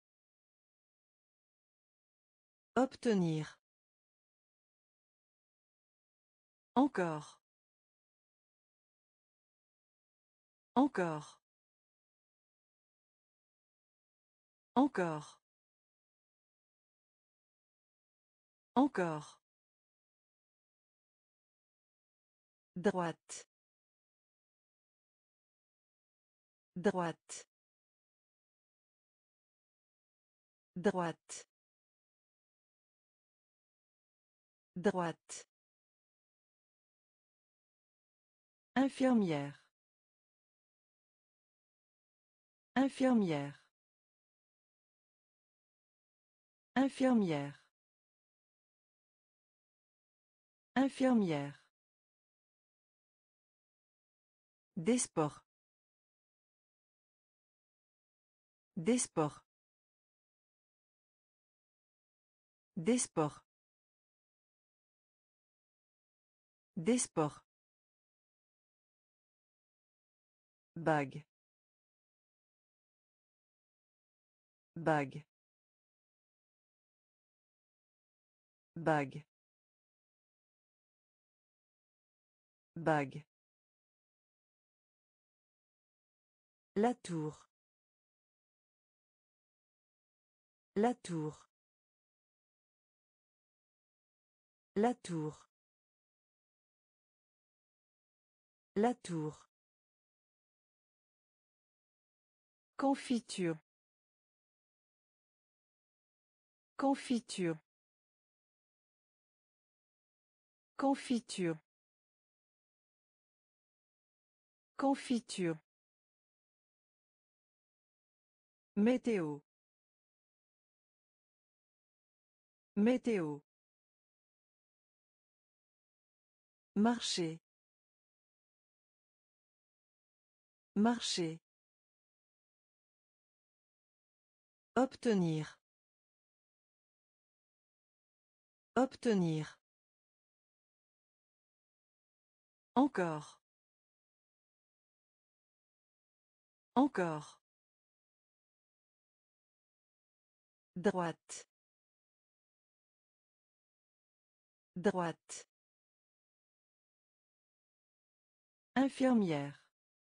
Obtenir. Encore. Encore. Encore. Encore. Droite. Droite. Droite. Droite. Infirmière. Infirmière. Infirmière. Infirmière. Des sports. Des sports. Des sports. Des sports. Bague. Bague. Bague. Bague. La tour. La tour. La tour. La tour. Confiture. Confiture. Confiture. Confiture. Météo. Météo. Marcher. Marcher. Obtenir. Obtenir. Encore. Encore. Droite. Droite. Infirmière.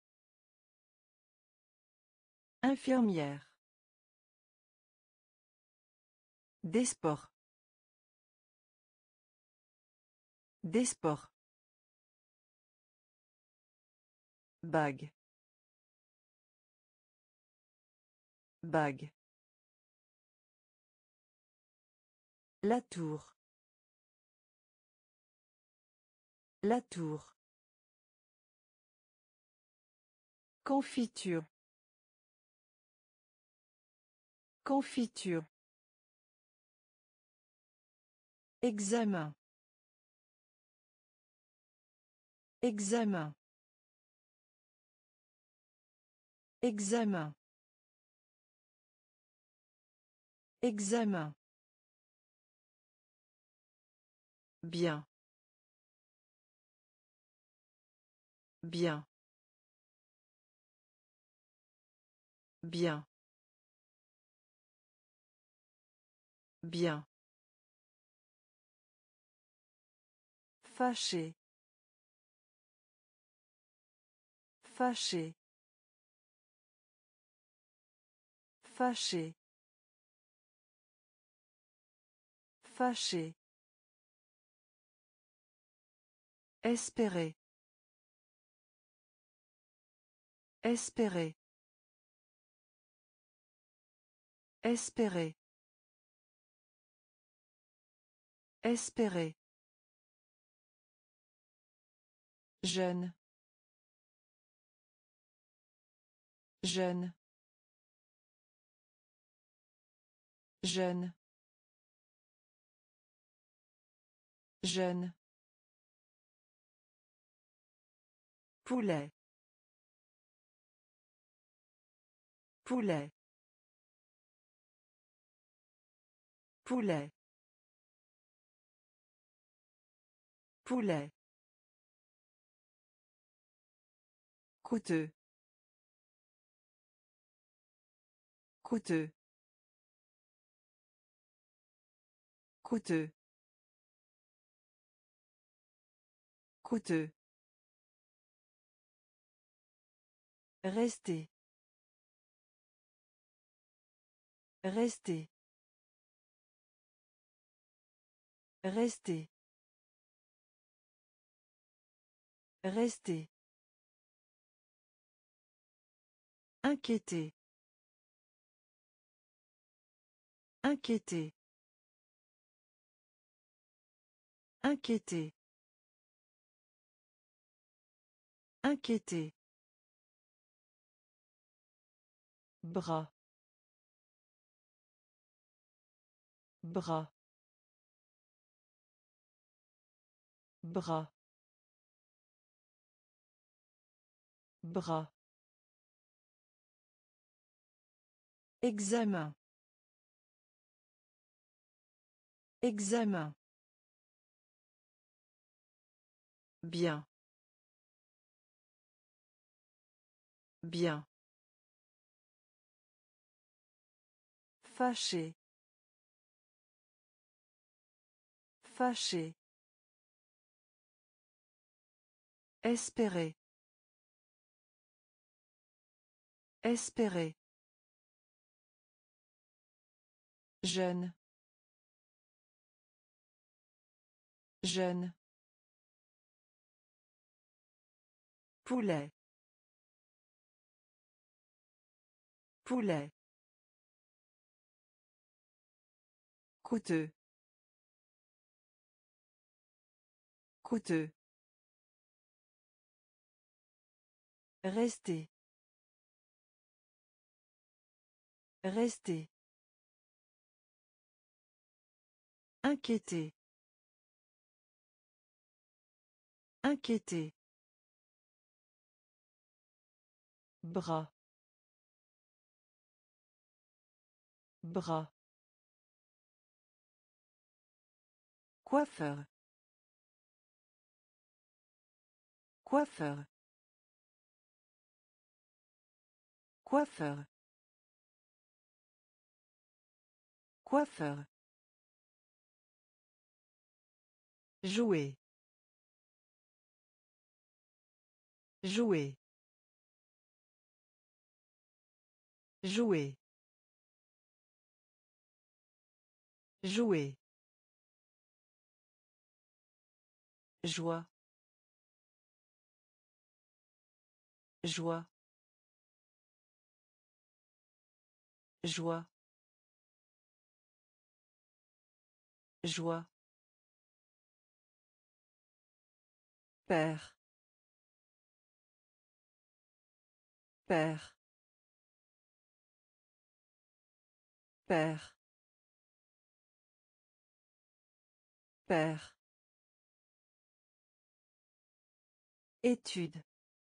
Infirmière. Des sports. Des sports. Bague. Bague. La tour. La tour. Confiture. Confiture. Examen. Examen. Examen. Examen. Bien. Bien. Bien. Bien. Fâché. Fâché. Fâché. Fâché. Espérer. Espérer. Espérer. Espérer. Jeune. Jeune. Jeune. Jeune. Poulet. Poulet. Poulet. Poulet. Coûteux. Coûteux. Coûteux. Coûteux. Rester. Rester. Rester. Rester. Inquiéter. Inquiéter. Inquiéter. Inquiéter. Bras. Bras. Bras. Bras. Examen. Examen. Bien. Bien. Fâché. Fâché. Espérer. Espérer. Jeune. Jeune. Poulet. Poulet. Coûteux. Coûteux. Rester. Rester. Inquiéter. Inquiéter. Bras. Bras. Coiffeur. Coiffeur. Coiffeur. Coiffeur. Jouer. Jouer. Jouer. Jouer. Joie. Joie. Joie. Joie. Père. Père. Père. Père. Étude.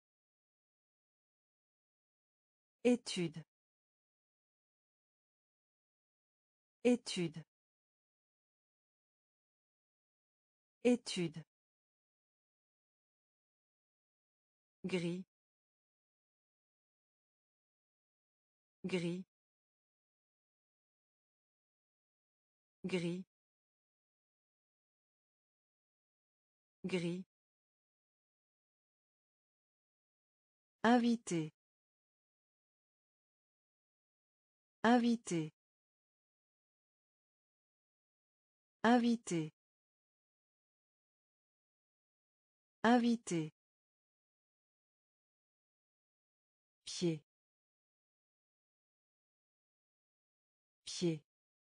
Étude. Étude. Étude. Gris. Gris. Gris. Gris. Invité. Invité. Invité. Invité. Pied. Pied.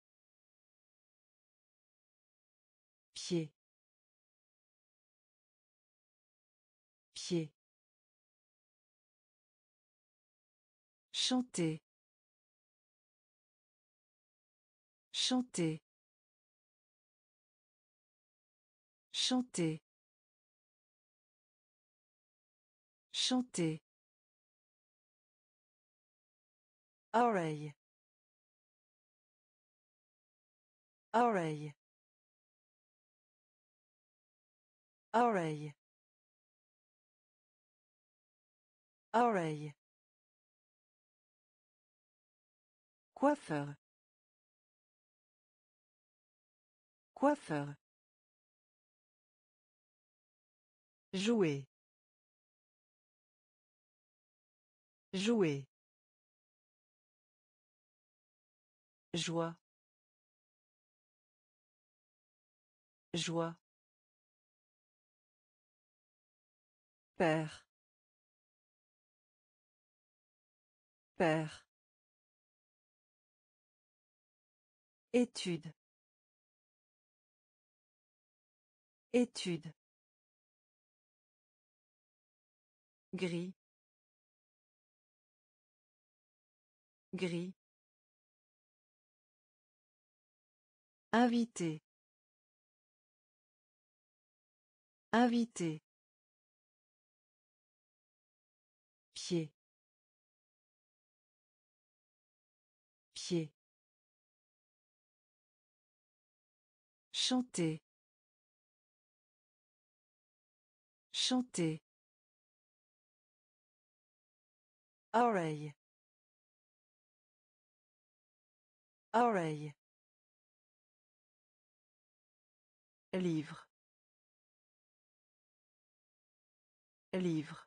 Pied. Pied. Chanter. Chanter. Chanter. Chanter. Oreille. Oreille. Oreille. Oreille. Coiffeur. Coiffeur. Jouer. Jouer. Joie. Joie. Père. Père. Étude. Étude. Gris. Gris. Invité. Invité. Pied. Pied. Chanter. Chanter. Oreille. Oreille. Livre. Livre.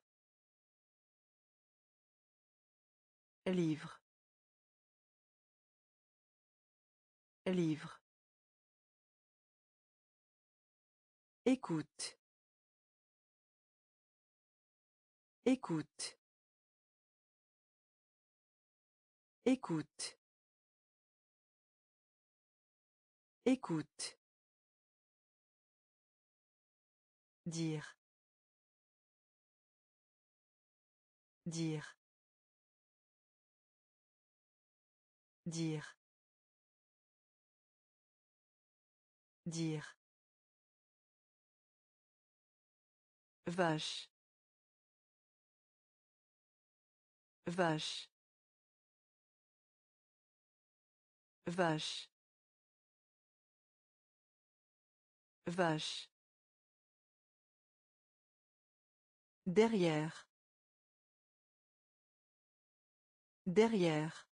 Livre. Livre. Écoute. Écoute. Écoute. Écoute. Dire. Dire. Dire. Dire. Vache. Vache. Vache. Vache. Derrière. Derrière.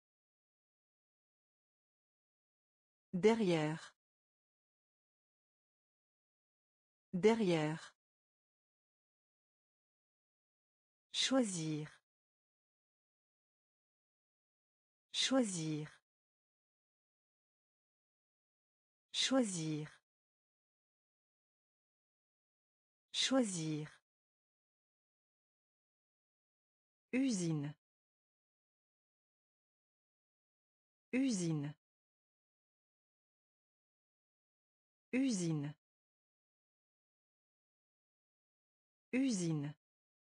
Derrière. Derrière. Choisir. Choisir. Choisir. Choisir. Usine. Usine. Usine. Usine.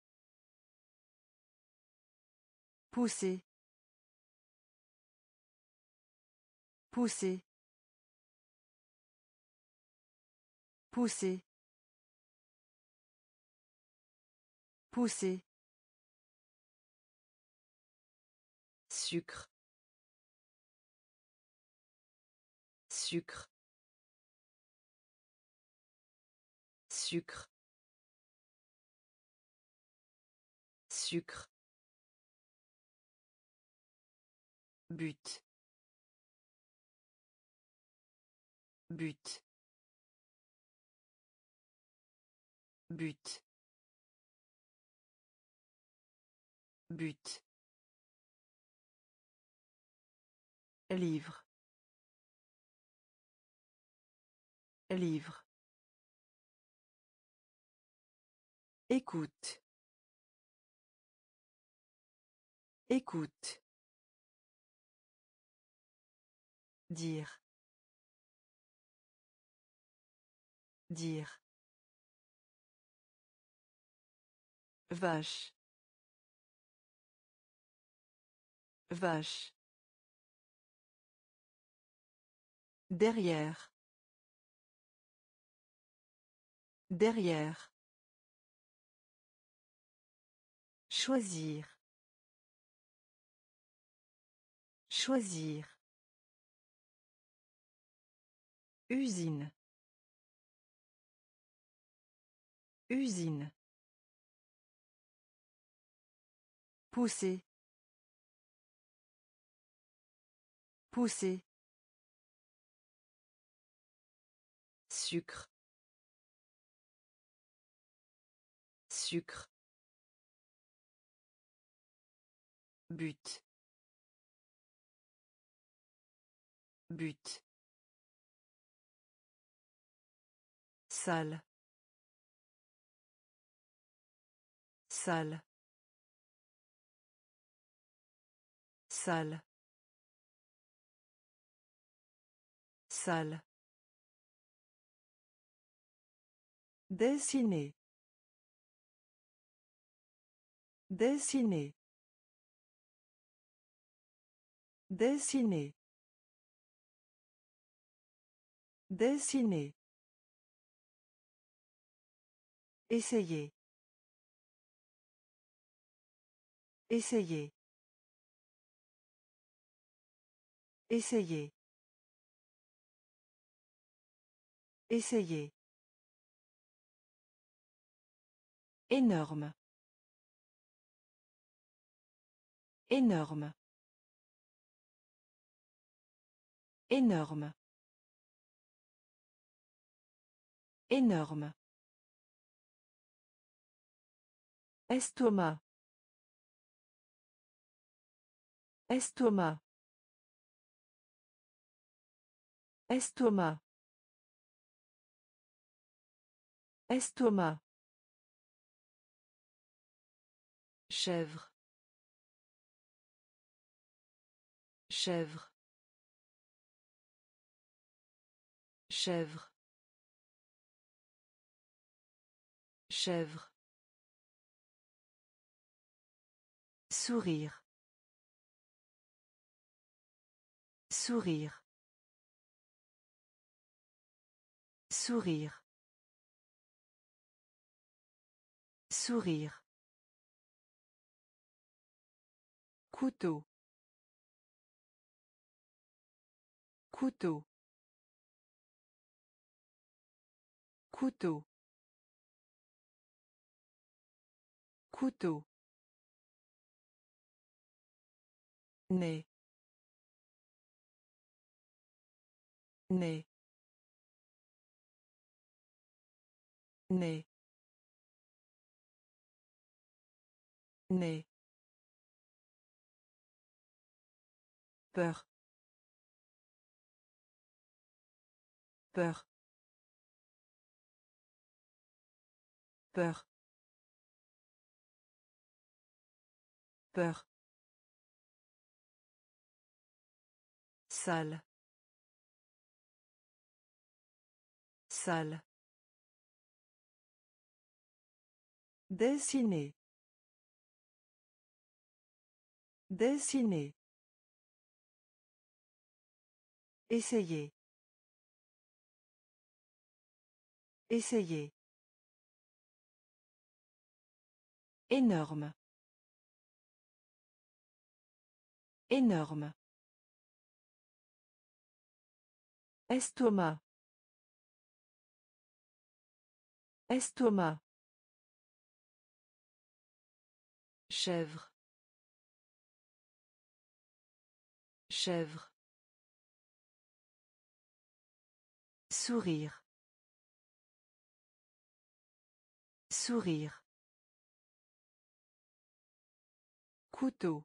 Pousser. Pousser. Pousser. Pousser. Sucre. Sucre. Sucre. Sucre. But. But. But. But. Livre. Livre. Écoute. Écoute. Dire. Dire. Vache. Vache. Derrière. Derrière. Choisir. Choisir. Usine. Usine. Pousser. Pousser. Sucre. Sucre. But. But. Salle. Salle. Salle. Salle. Dessiner. Dessiner. Dessiner. Dessiner. Essayer. Essayer. Essayer. Essayer. Énorme. Énorme. Énorme. Énorme. Estomac. Estomac. Estomac. Estomac. Chèvre. Chèvre. Chèvre. Chèvre. Sourire. Sourire. Sourire. Sourire. Couteau. Couteau. Couteau. Couteau. Nez. Nez. Nez. Nez. Peur. Peur. Peur. Peur. Salle. Salle. Dessiner. Dessiner. Essayer. Essayer. Énorme. Énorme. Estomac. Estomac. Chèvre. Chèvre. Sourire. Sourire. Couteau.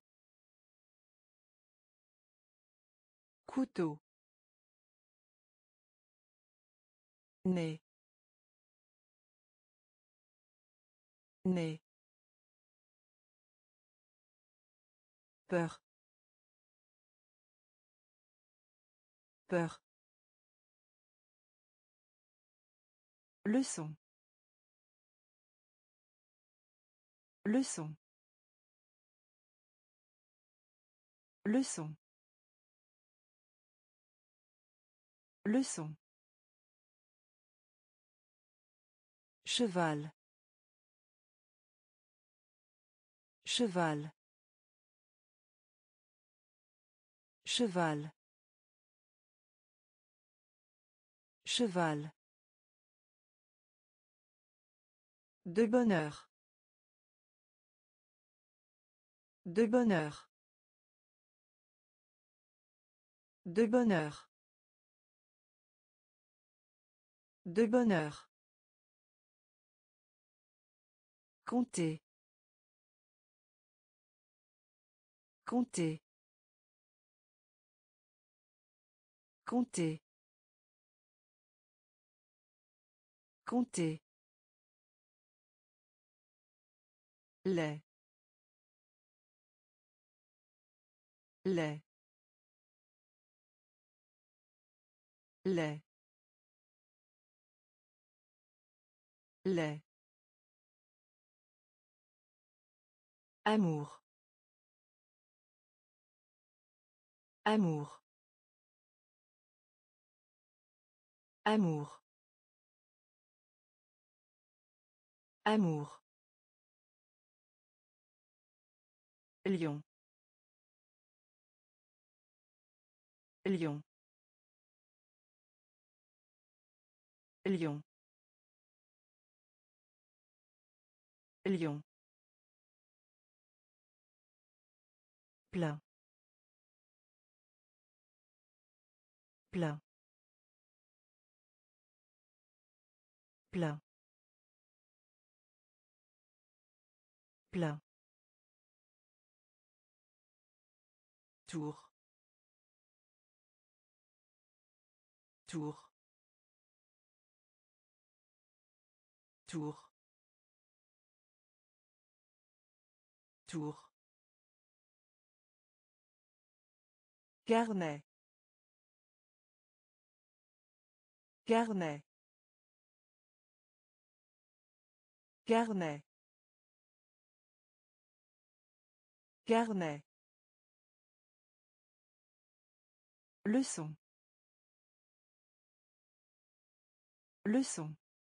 Couteau. Nez. Nez. Peur. Peur. Leçon. Leçon. Leçon. Leçon. Cheval. Cheval. Cheval. Cheval. De bonheur. De bonheur. De bonheur. De bonheur. Compter. Compter. Compter. Compter. Lait. Lait. Lait. Lait. Amour. Amour. Amour. Amour. Lion. Lion. Lion. Lion. Plein. Plein. Plein. Plein. Tour. Tour. Tour. Tour. Carnet. Carnet. Carnet. Carnet. Leçon. Leçon.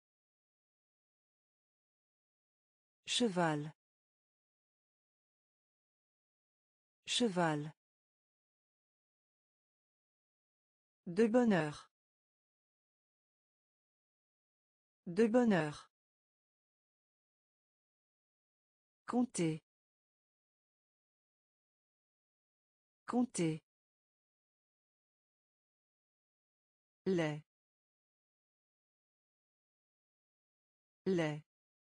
Cheval. Cheval. De bonheur. De bonheur. Compter. Compter. Lait. Lait.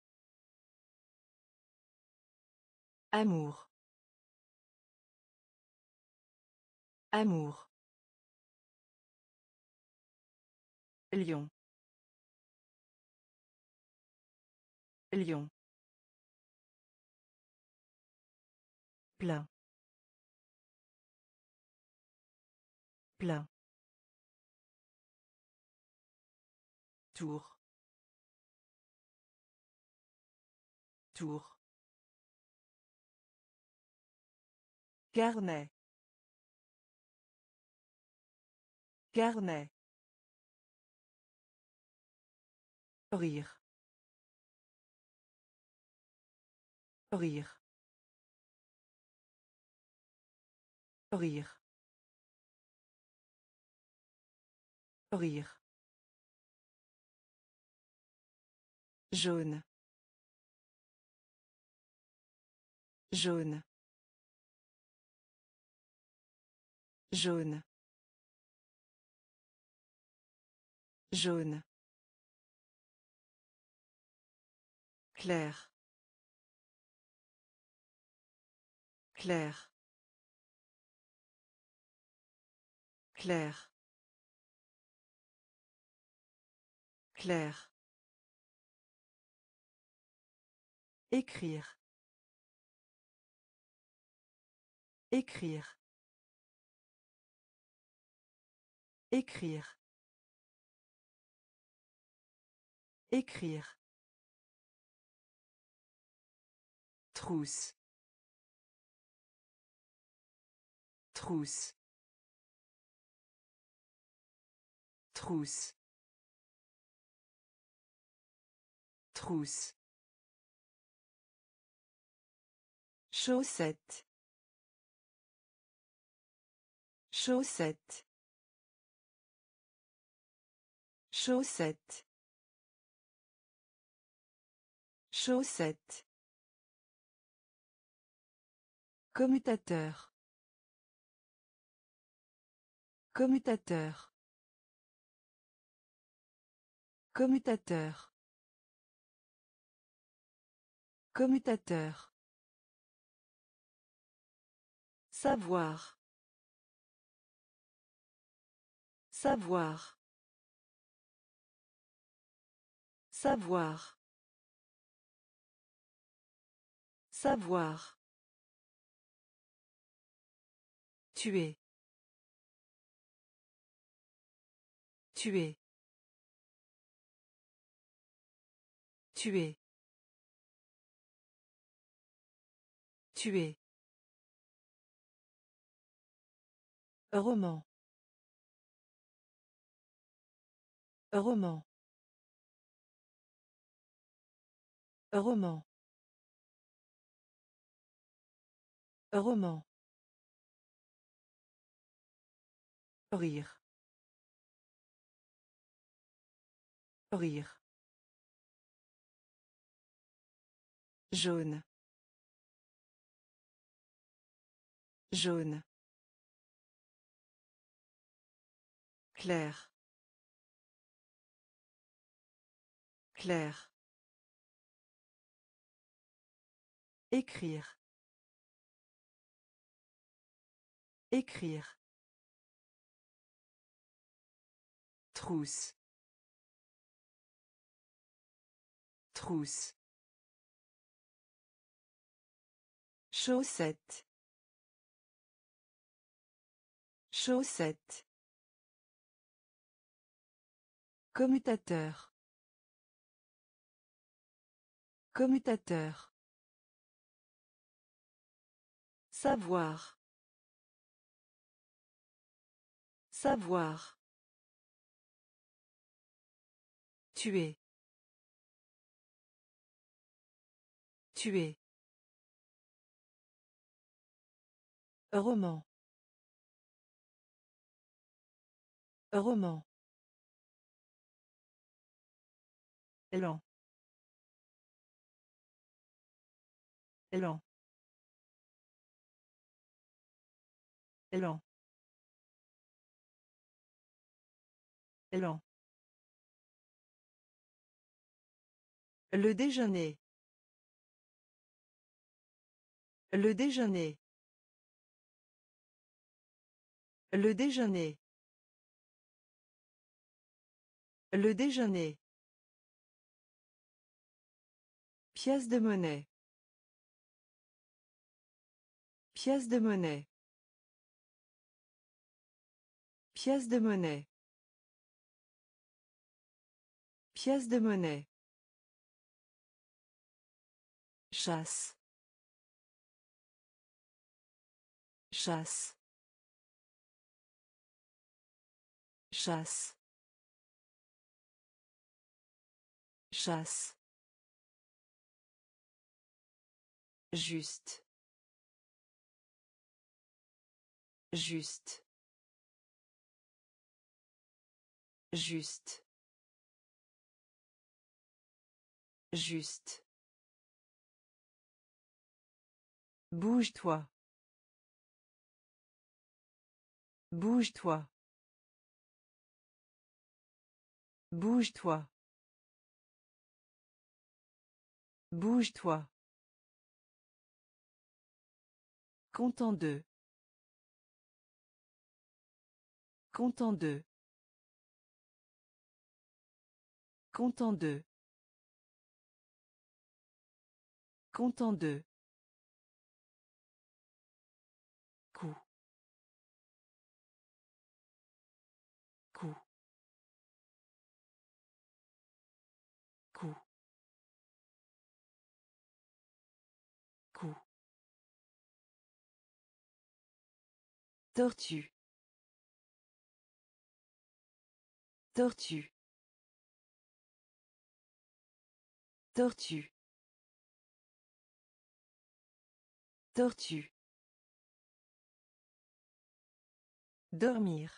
Amour. Amour. Lion. Lion. Plein. Plein. Tour. Tour. Carnet. Carnet. Rire. Rire. Rire. Rire. Jaune. Jaune. Jaune. Jaune. Clair. Clair. Clair. Clair. Écrire. Écrire. Écrire. Écrire. Trousse. Trousse. Trousse. Trousse. Chaussette. Chaussette. Chaussette. Chaussette. Commutateur. Commutateur. Commutateur. Commutateur. Savoir. Savoir. Savoir. Savoir. Tuer. Tuer. Tuer. Tuer. Roman. Roman. Roman. Roman. Rire. Rire. Jaune. Jaune. Clair. Clair. Écrire. Écrire. Trousse. Trousse. Chaussette. Chaussette. Commutateur. Commutateur. Savoir. Savoir. Tuer. Tuer. Roman. Roman. Lent. Lent. Lent. Lent. Le déjeuner. Le déjeuner. Le déjeuner. Le déjeuner. Pièce de monnaie. Pièce de monnaie. Pièce de monnaie. Pièce de monnaie. Chasse. Chasse. Chasse. Chasse. Juste. Juste. Juste. Juste. Bouge-toi. Bouge-toi. Bouge-toi. Bouge-toi. Content de. Content de. Content de. Content de. Coup. Coup. Coup. Coup. Tortue. Tortue. Tortue. Tortue. Dormir.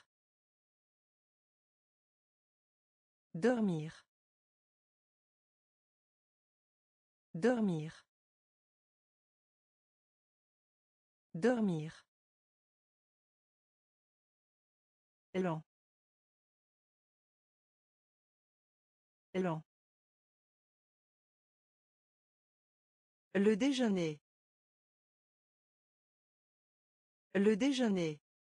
Dormir. Dormir. Dormir. Lent. Lent. Le déjeuner. Le déjeuner.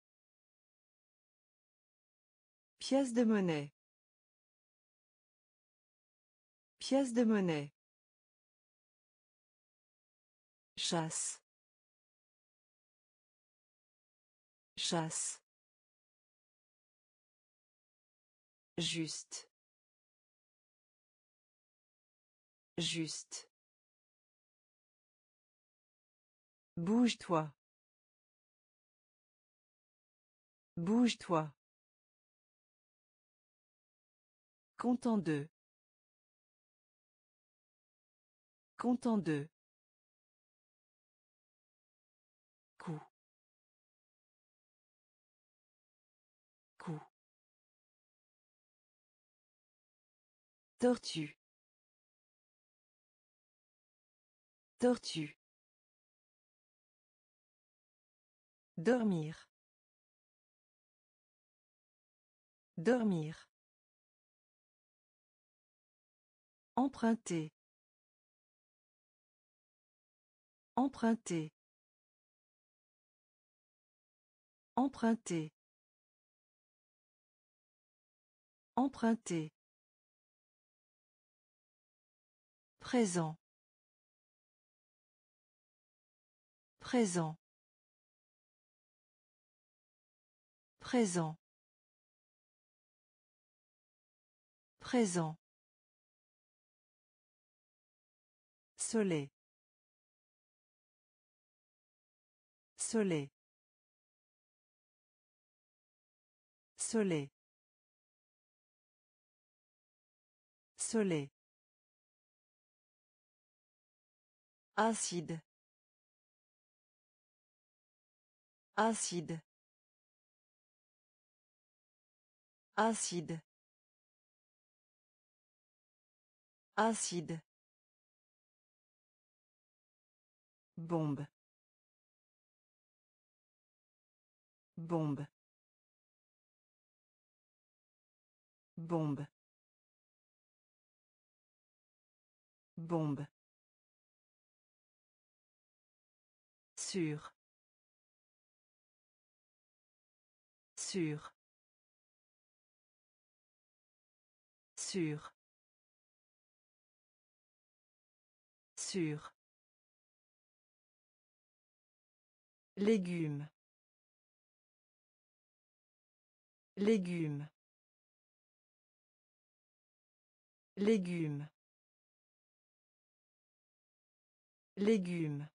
Pièce de monnaie. Pièce de monnaie. Chasse. Chasse. Juste. Juste. Bouge-toi. Bouge-toi. Content de. Content de. Coup. Coup. Tortue. Tortue. Dormir. Dormir. Emprunter. Emprunter. Emprunter. Emprunter. Présent. Présent. Présent. Présent. Soleil. Soleil. Soleil. Soleil. Acide. Acide. Acide. Acide. Bombe. Bombe. Bombe. Bombe. Sûr. Sûr. Sûr. Sûr. Légumes. Légumes. Légumes. Légumes.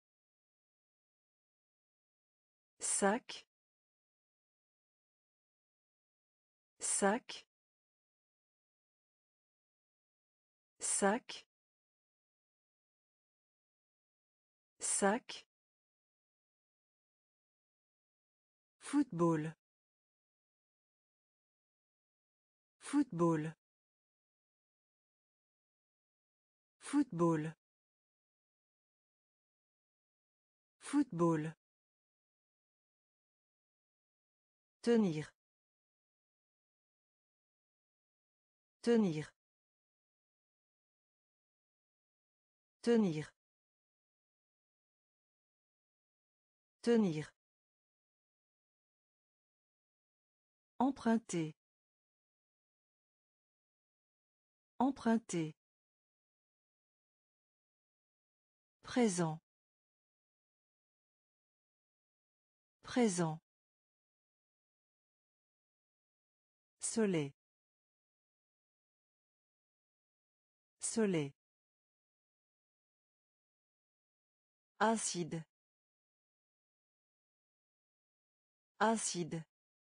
Sac. Sac. Sac. Sac. Football. Football. Football. Football. Tenir. Tenir. Tenir. Tenir. Emprunter. Emprunter. Présent. Présent. Soleil. Soleil. Acide. Acide.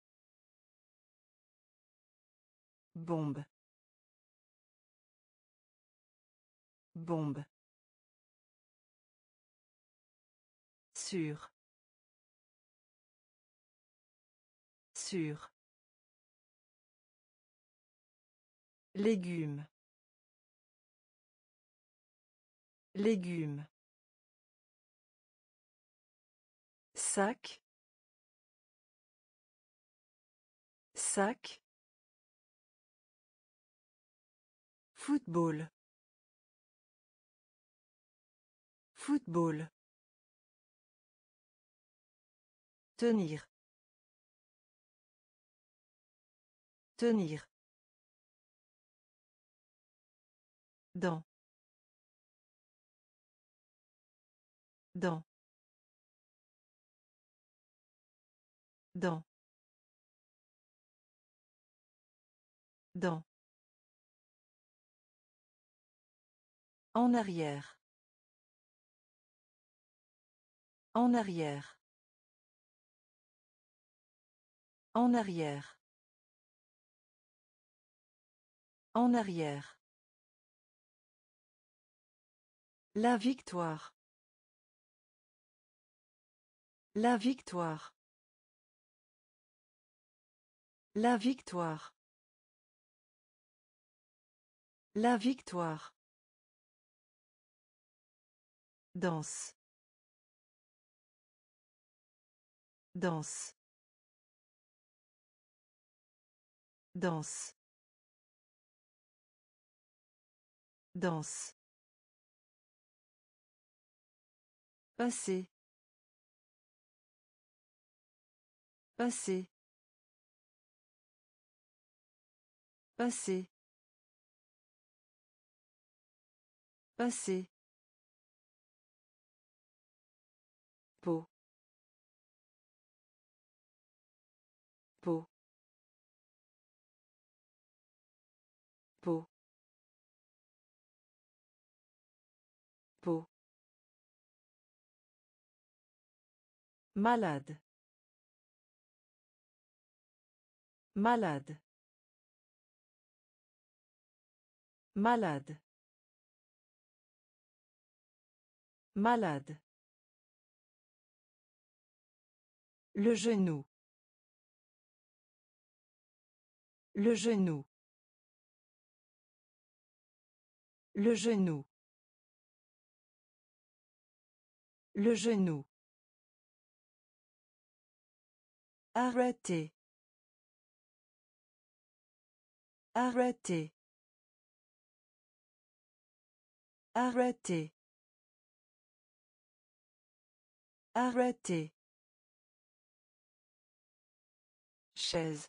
Bombe. Bombe. Sûr. Sûr. Légumes. Légumes. Sac. Sac. Football. Football. Tenir. Tenir. Dans. Dans. Dans. Dans. En arrière. En arrière. En arrière. En arrière. La victoire. La victoire. La victoire. La victoire. Danse. Danse. Danse. Danse. Passer. Passer. Passer. Passer. Peau. Peau. Peau. Peau. Malade. Malade. Malade. Malade. Le genou. Le genou. Le genou. Le genou. Arrêter. Arrêter. Arrêter. Arrêter. Chaise.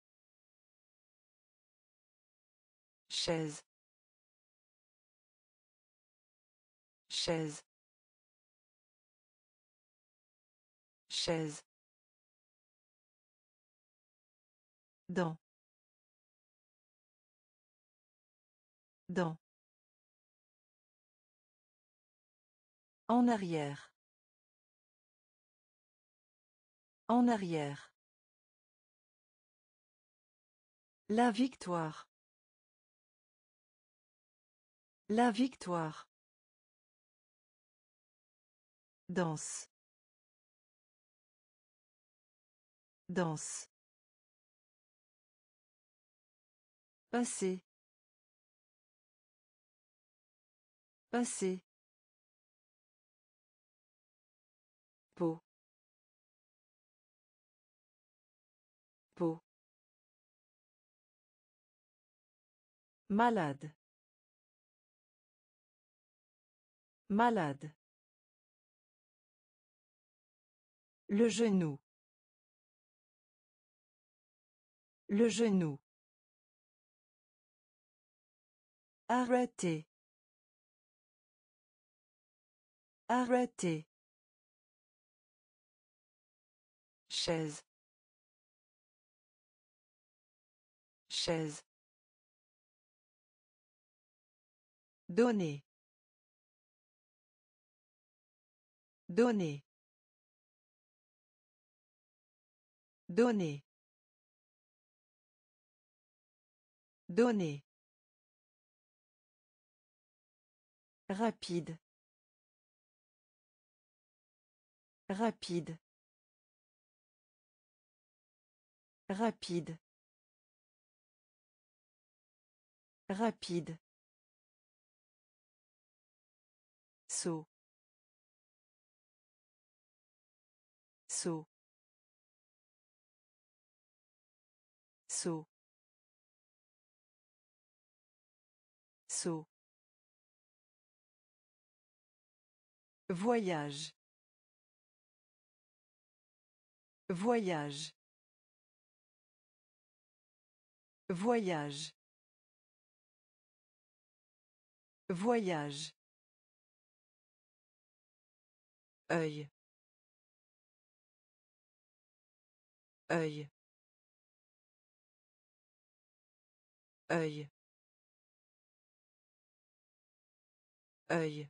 Chaise. Chaise. Chaise. Dans. Dans. En arrière. En arrière. La victoire. La victoire. Danse. Danse. Passé. Passé. Peau. Peau. Malade. Malade. Le genou. Le genou. Arrêter. Arrêter. Chaise. Chaise. Donner. Donner. Donner. Donner. Rapide. Rapide. Rapide. Rapide. Saut. Saut. Saut. Saut. Voyage. Voyage. Voyage. Voyage. Œil. Œil. Œil. Œil.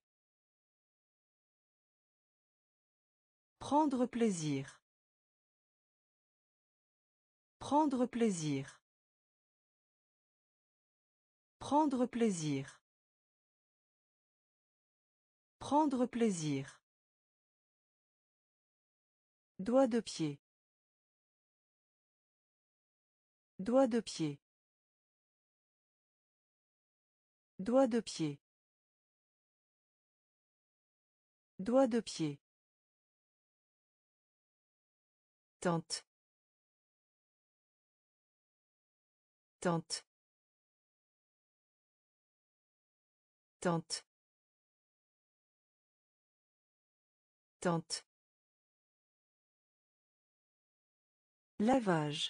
Prendre plaisir. Prendre plaisir. Prendre plaisir. Prendre plaisir. Doigt de pied. Doigt de pied. Doigt de pied. Doigt de pied. Tente. Tente. Tente. Tente. Lavage.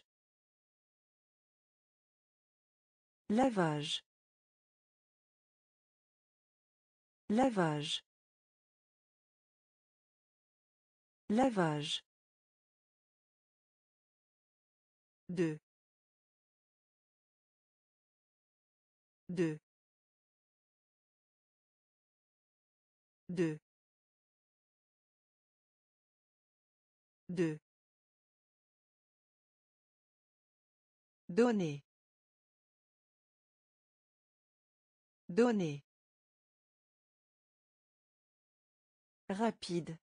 Lavage. Lavage. Lavage. Deux. Deux. Deux. Deux. Donner. Donner. Rapide.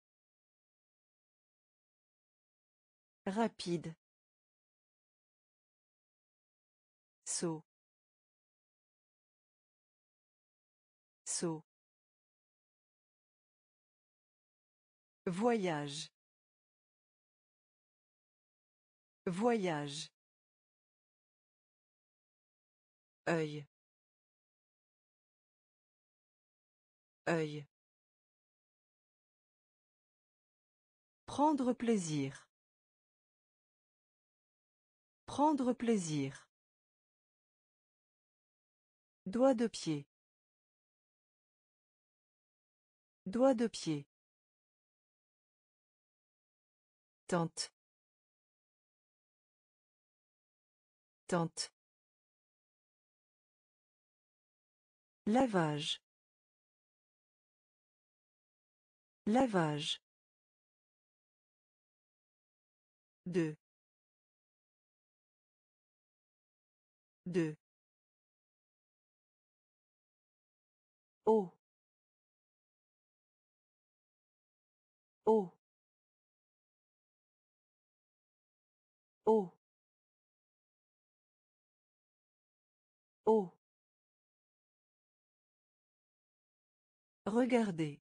Rapide. Saut. Saut. Voyage. Voyage. Œil. Œil. Prendre plaisir. Prendre plaisir. Doigt de pied. Doigt de pied. Tente. Tente. Lavage. Lavage. Deux. Deux. Eau. Eau. Eau. Eau. Regardez.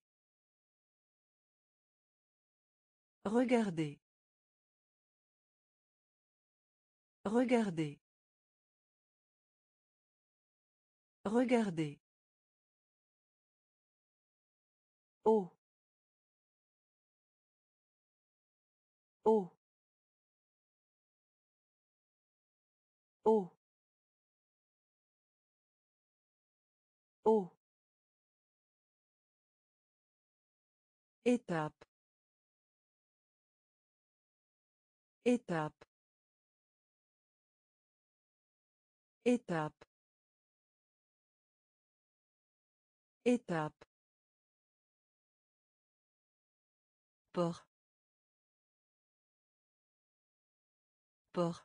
Regardez. Regardez. Regardez. Eau. Eau. Eau. Eau. Étape. Étape. Étape. Étape. Port. Port.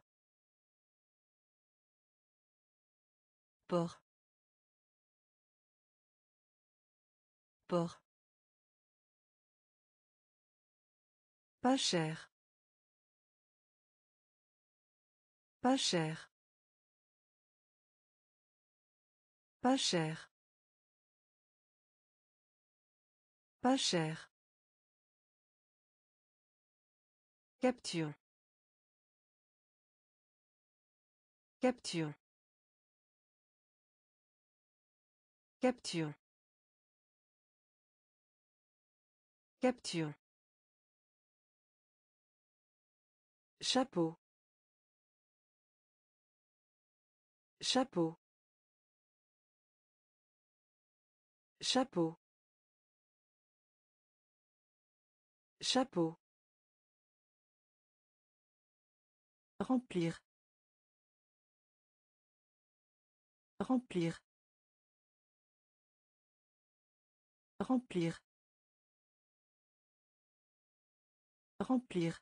Port. Port. Pas cher. Pas cher. Pas cher. Pas cher. Capture. Capture. Capture. Capture. Chapeau. Chapeau. Chapeau. Chapeau. Remplir. Remplir. Remplir. Remplir.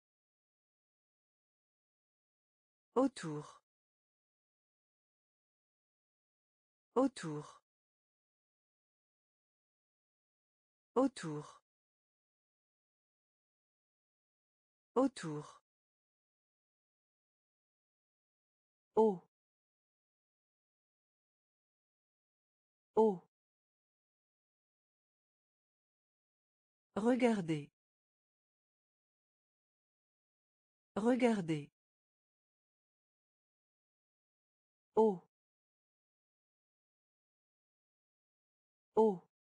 Autour. Autour. Autour. Autour. Eau. Eau. Regardez. Regardez. Eau. Eau.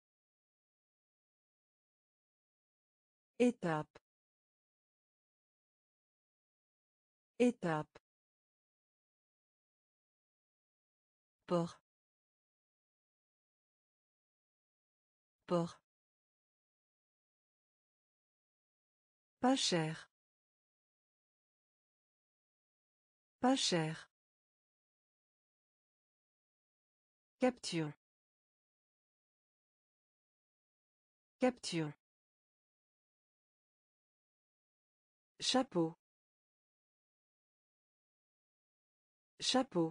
Étape. Étape. Port. Port. Pas cher. Pas cher. Capture. Capture. Chapeau. Chapeau.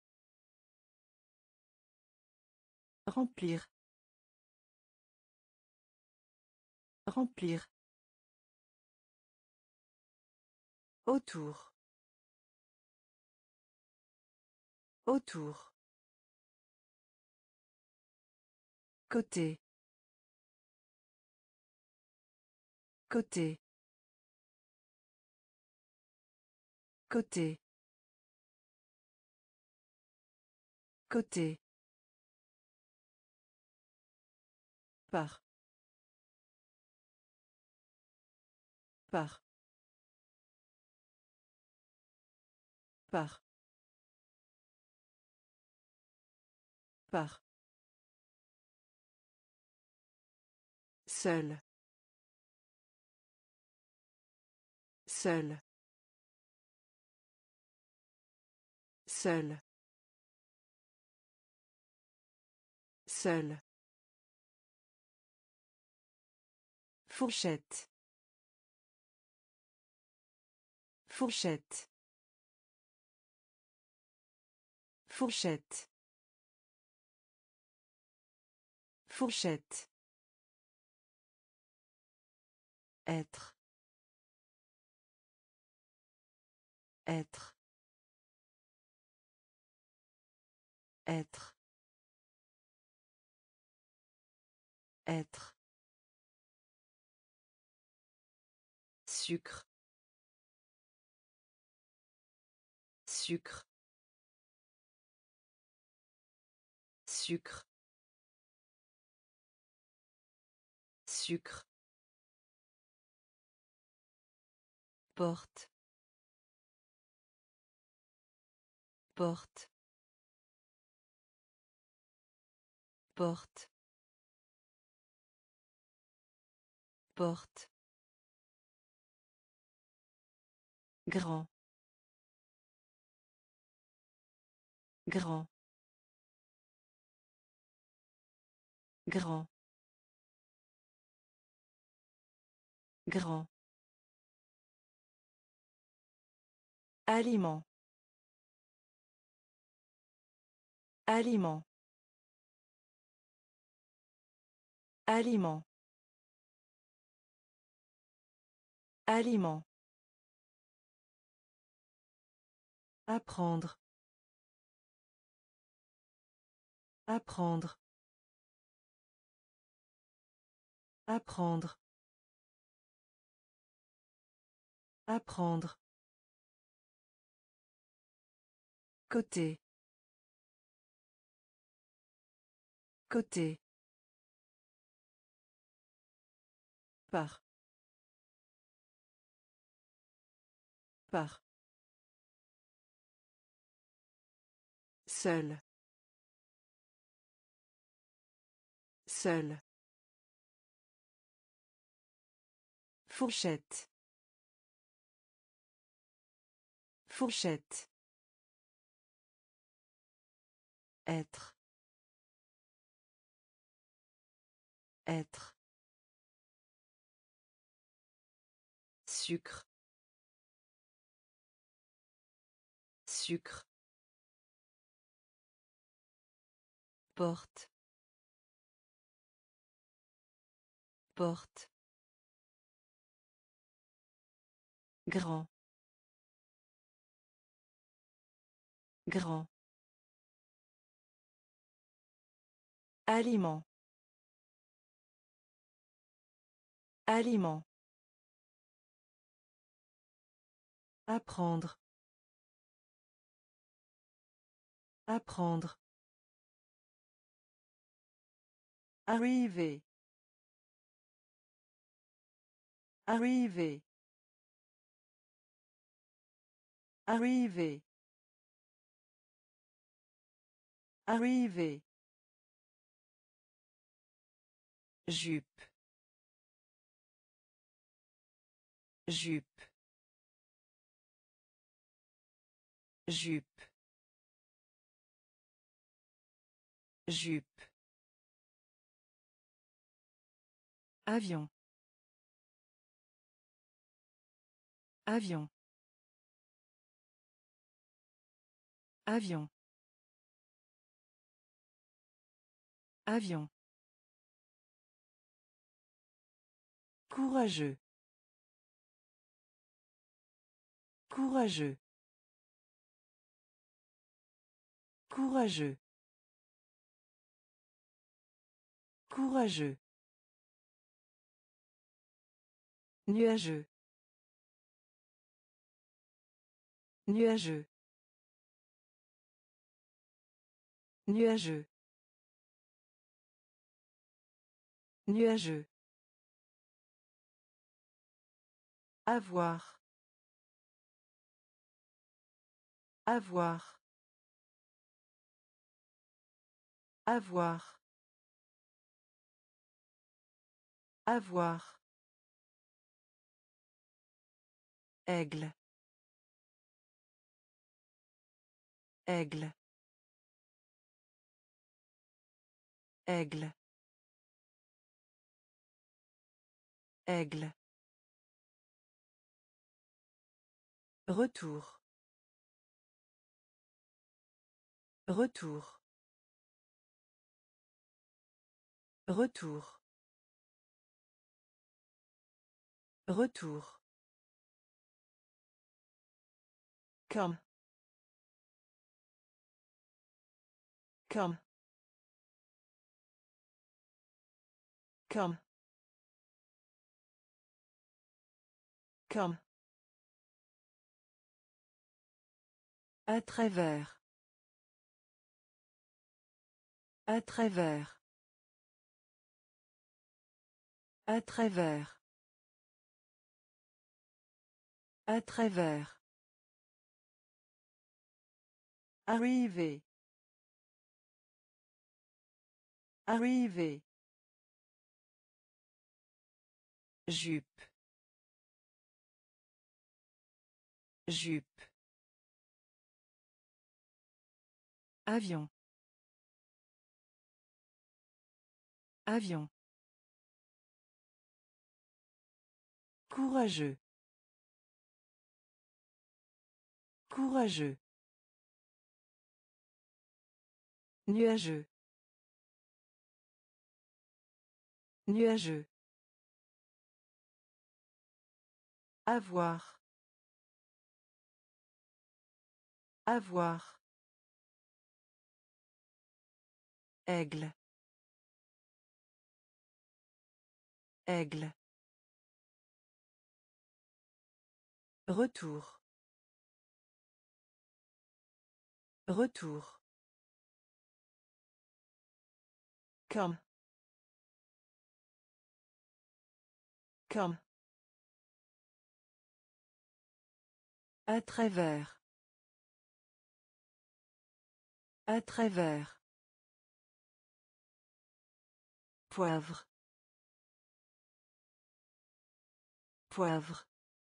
Remplir. Remplir. Autour. Autour. Côté. Côté. Côté. Côté. Par. Par. Par. Par. Seul. Seul. Seul. Seul. Fourchette. Fourchette. Fourchette. Fourchette. Être. Être. Être. Être. Sucre. Sucre. Sucre. Sucre. Porte. Porte. Porte. Porte. Grand. Grand. Grand. Grand. Aliment. Aliment. Aliment. Aliment. Apprendre. Apprendre. Apprendre. Apprendre. Côté. Côté. Par. Par. Seul. Seul. Fourchette. Fourchette. Être. Être. Sucre. Sucre. Porte. Porte. Grand. Grand. Aliment. Aliment. Apprendre. Apprendre. Arriver. Arriver. Arriver. Arriver. Jupe. Jupe. Jupe. Jupe. Avion. Avion. Avion. Avion. Courageux. Courageux. Courageux. Courageux. Nuageux. Nuageux. Nuageux. Nuageux. Avoir. Avoir. Avoir. Avoir. Aigle. Aigle. Aigle. Aigle. Retour. Retour. Retour. Retour. Comme. Comme. Comme. Comme. À travers. À travers. À travers. À travers. Arriver. Arriver. Jupe. Jupe. Avion. Avion. Courageux. Courageux. Nuageux. Nuageux. Avoir. Avoir. Aigle. Aigle. Retour. Retour. Comme. Comme. À travers. À travers. Poivre. Poivre.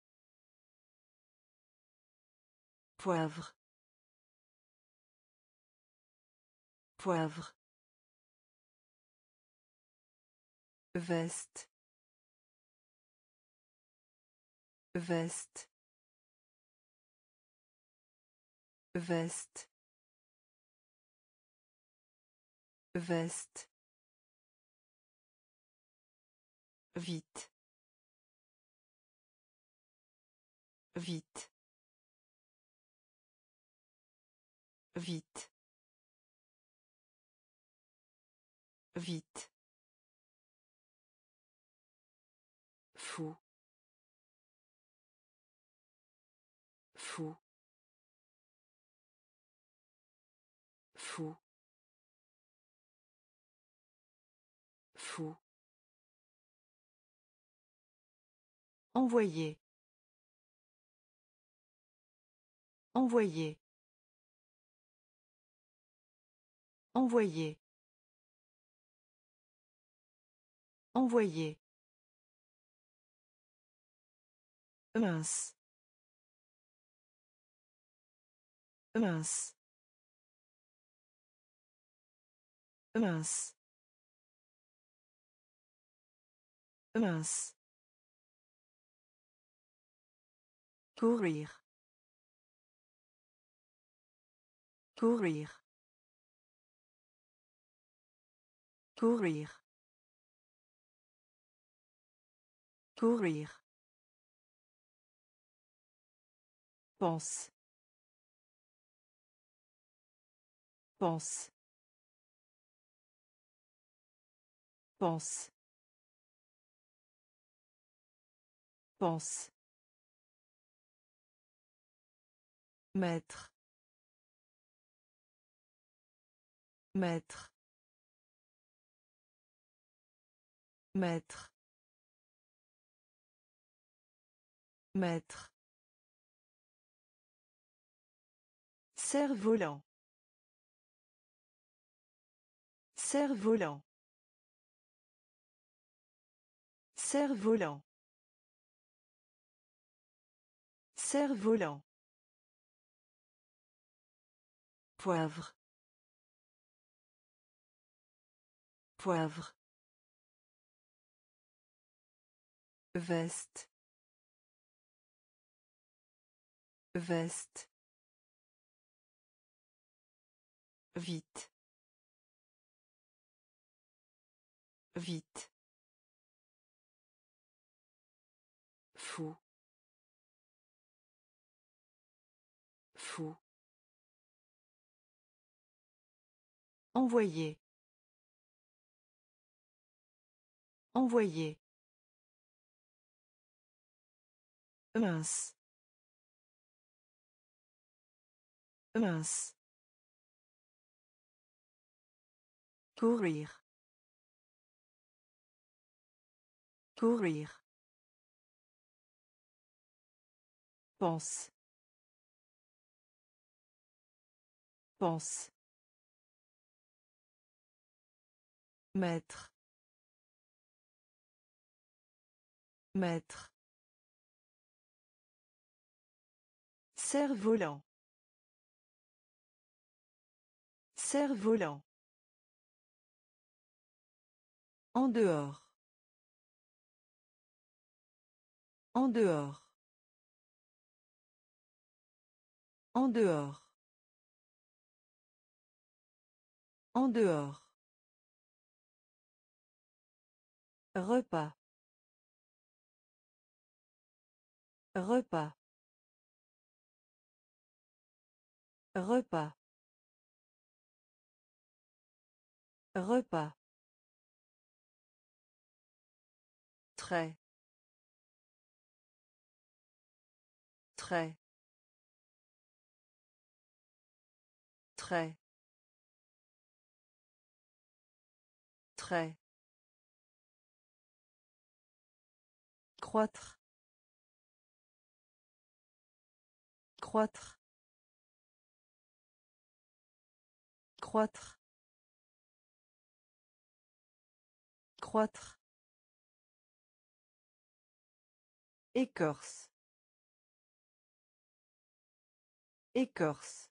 Poivre. Poivre. Veste. Veste. Veste. Veste. Vite. Vite. Vite. Vite. Fou. Fou. Fou. Fou. Envoyer. Envoyer. Envoyer. Envoyer. Mince. Mince. Mince. Mince. Courir. Courir. Courir. Courir. Pense. Pense. Pense. Pense. Maître. Maître. Maître. Maître. Cerf-volant. Cerf-volant. Cerf-volant. Cerf-volant. Poivre. Poivre. Veste. Veste. Vite. Vite. Fou. Fou. Envoyer. Envoyer. Mince. Mince. Courir. Courir. Pense. Pense. Maître. Maître. Cerf-volant. Cerf-volant. En dehors. En dehors. En dehors. En dehors. Repas. Repas. Repas. Repas. Très. Très. Très. Très. Croître. Croître. Croître. Croître. Écorce. Écorce.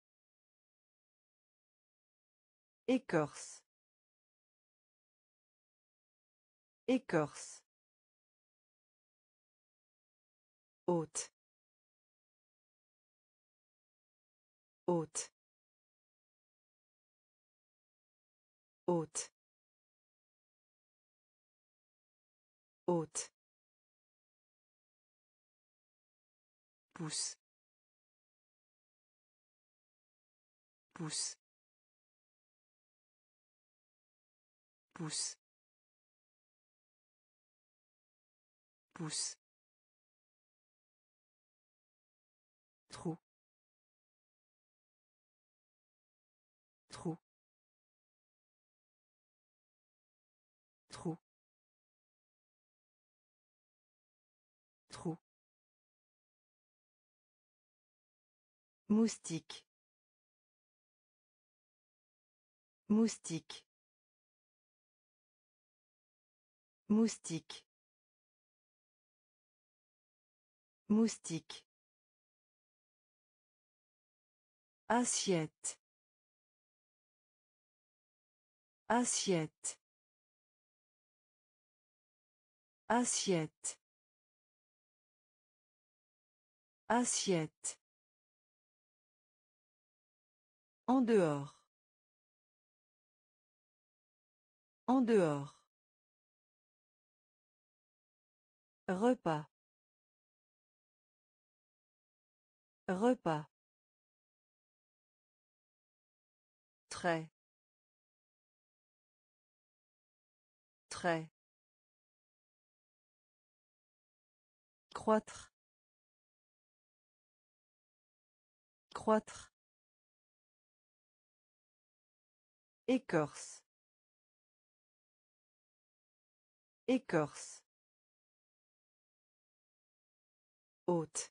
Écorce. Écorce. Haute. Haute. Haute. Haute. Pousse. Pousse. Pousse. Pousse. Trou. Trou. Trou. Trou. Moustique. Moustique. Moustique. Moustique. Assiette. Assiette. Assiette. Assiette. En dehors. En dehors. Repas. Repas. Très. Très. Croître. Croître. Écorce. Écorce. Haute.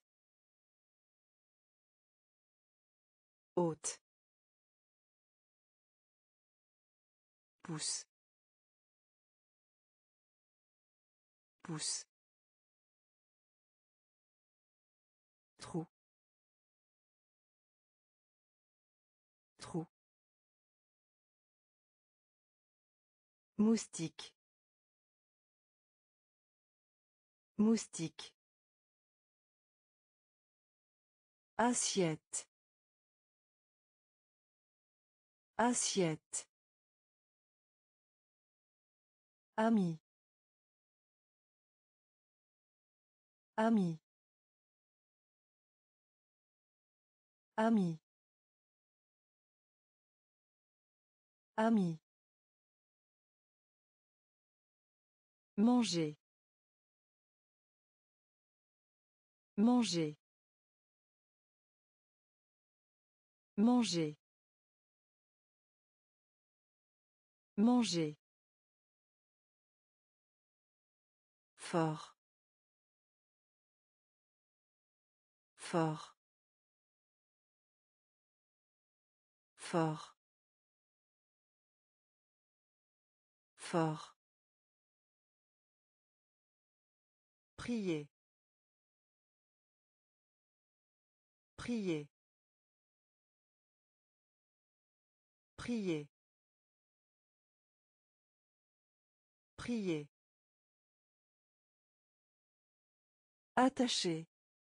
Haute. Pousse. Pousse. Trou. Trou. Moustique. Moustique. Assiette. Assiette. Ami. Ami. Ami. Ami. Manger. Manger. Manger. Manger. Fort. Fort. Fort. Fort. Prier. Prier. Prier. Prier. Attaché.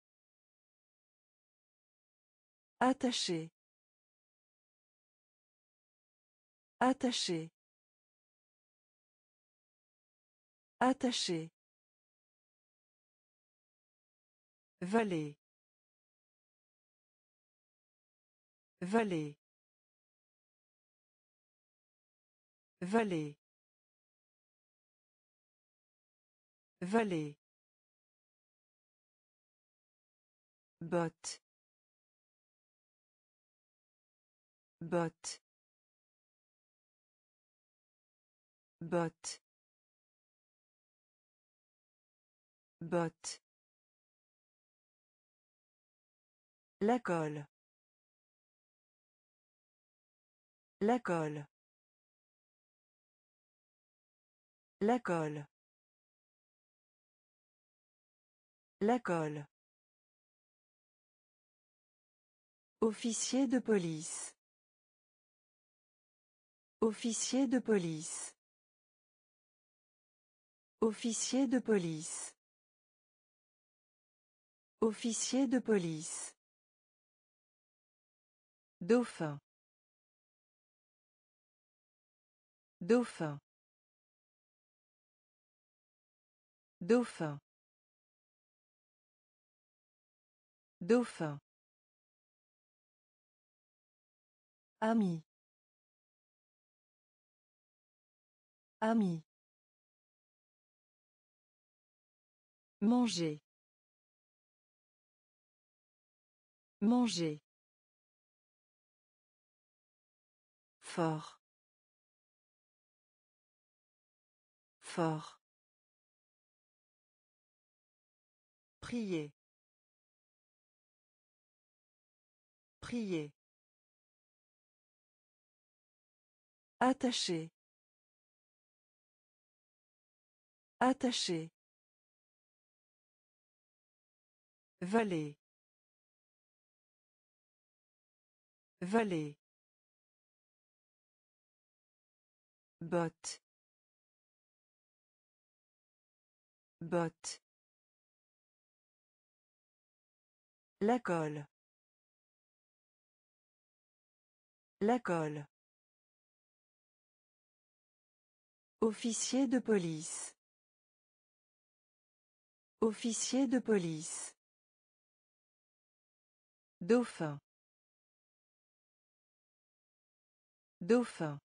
Attaché. Attaché. Attaché. Vallée. Vallée. Vallée. Vallée. Botte. Botte. Botte. Botte. La colle. La colle. La colle. La colle. Officier de police. Officier de police. Officier de police. Officier de police. Dauphin. Dauphin. Dauphin. Dauphin. Ami. Ami. Manger. Manger. Fort. Fort. Prier. Prier. Attaché. Attaché. Vallée. Vallée. Botte. Botte. La colle. La colle. Officier de police. Officier de police. Dauphin. Dauphin.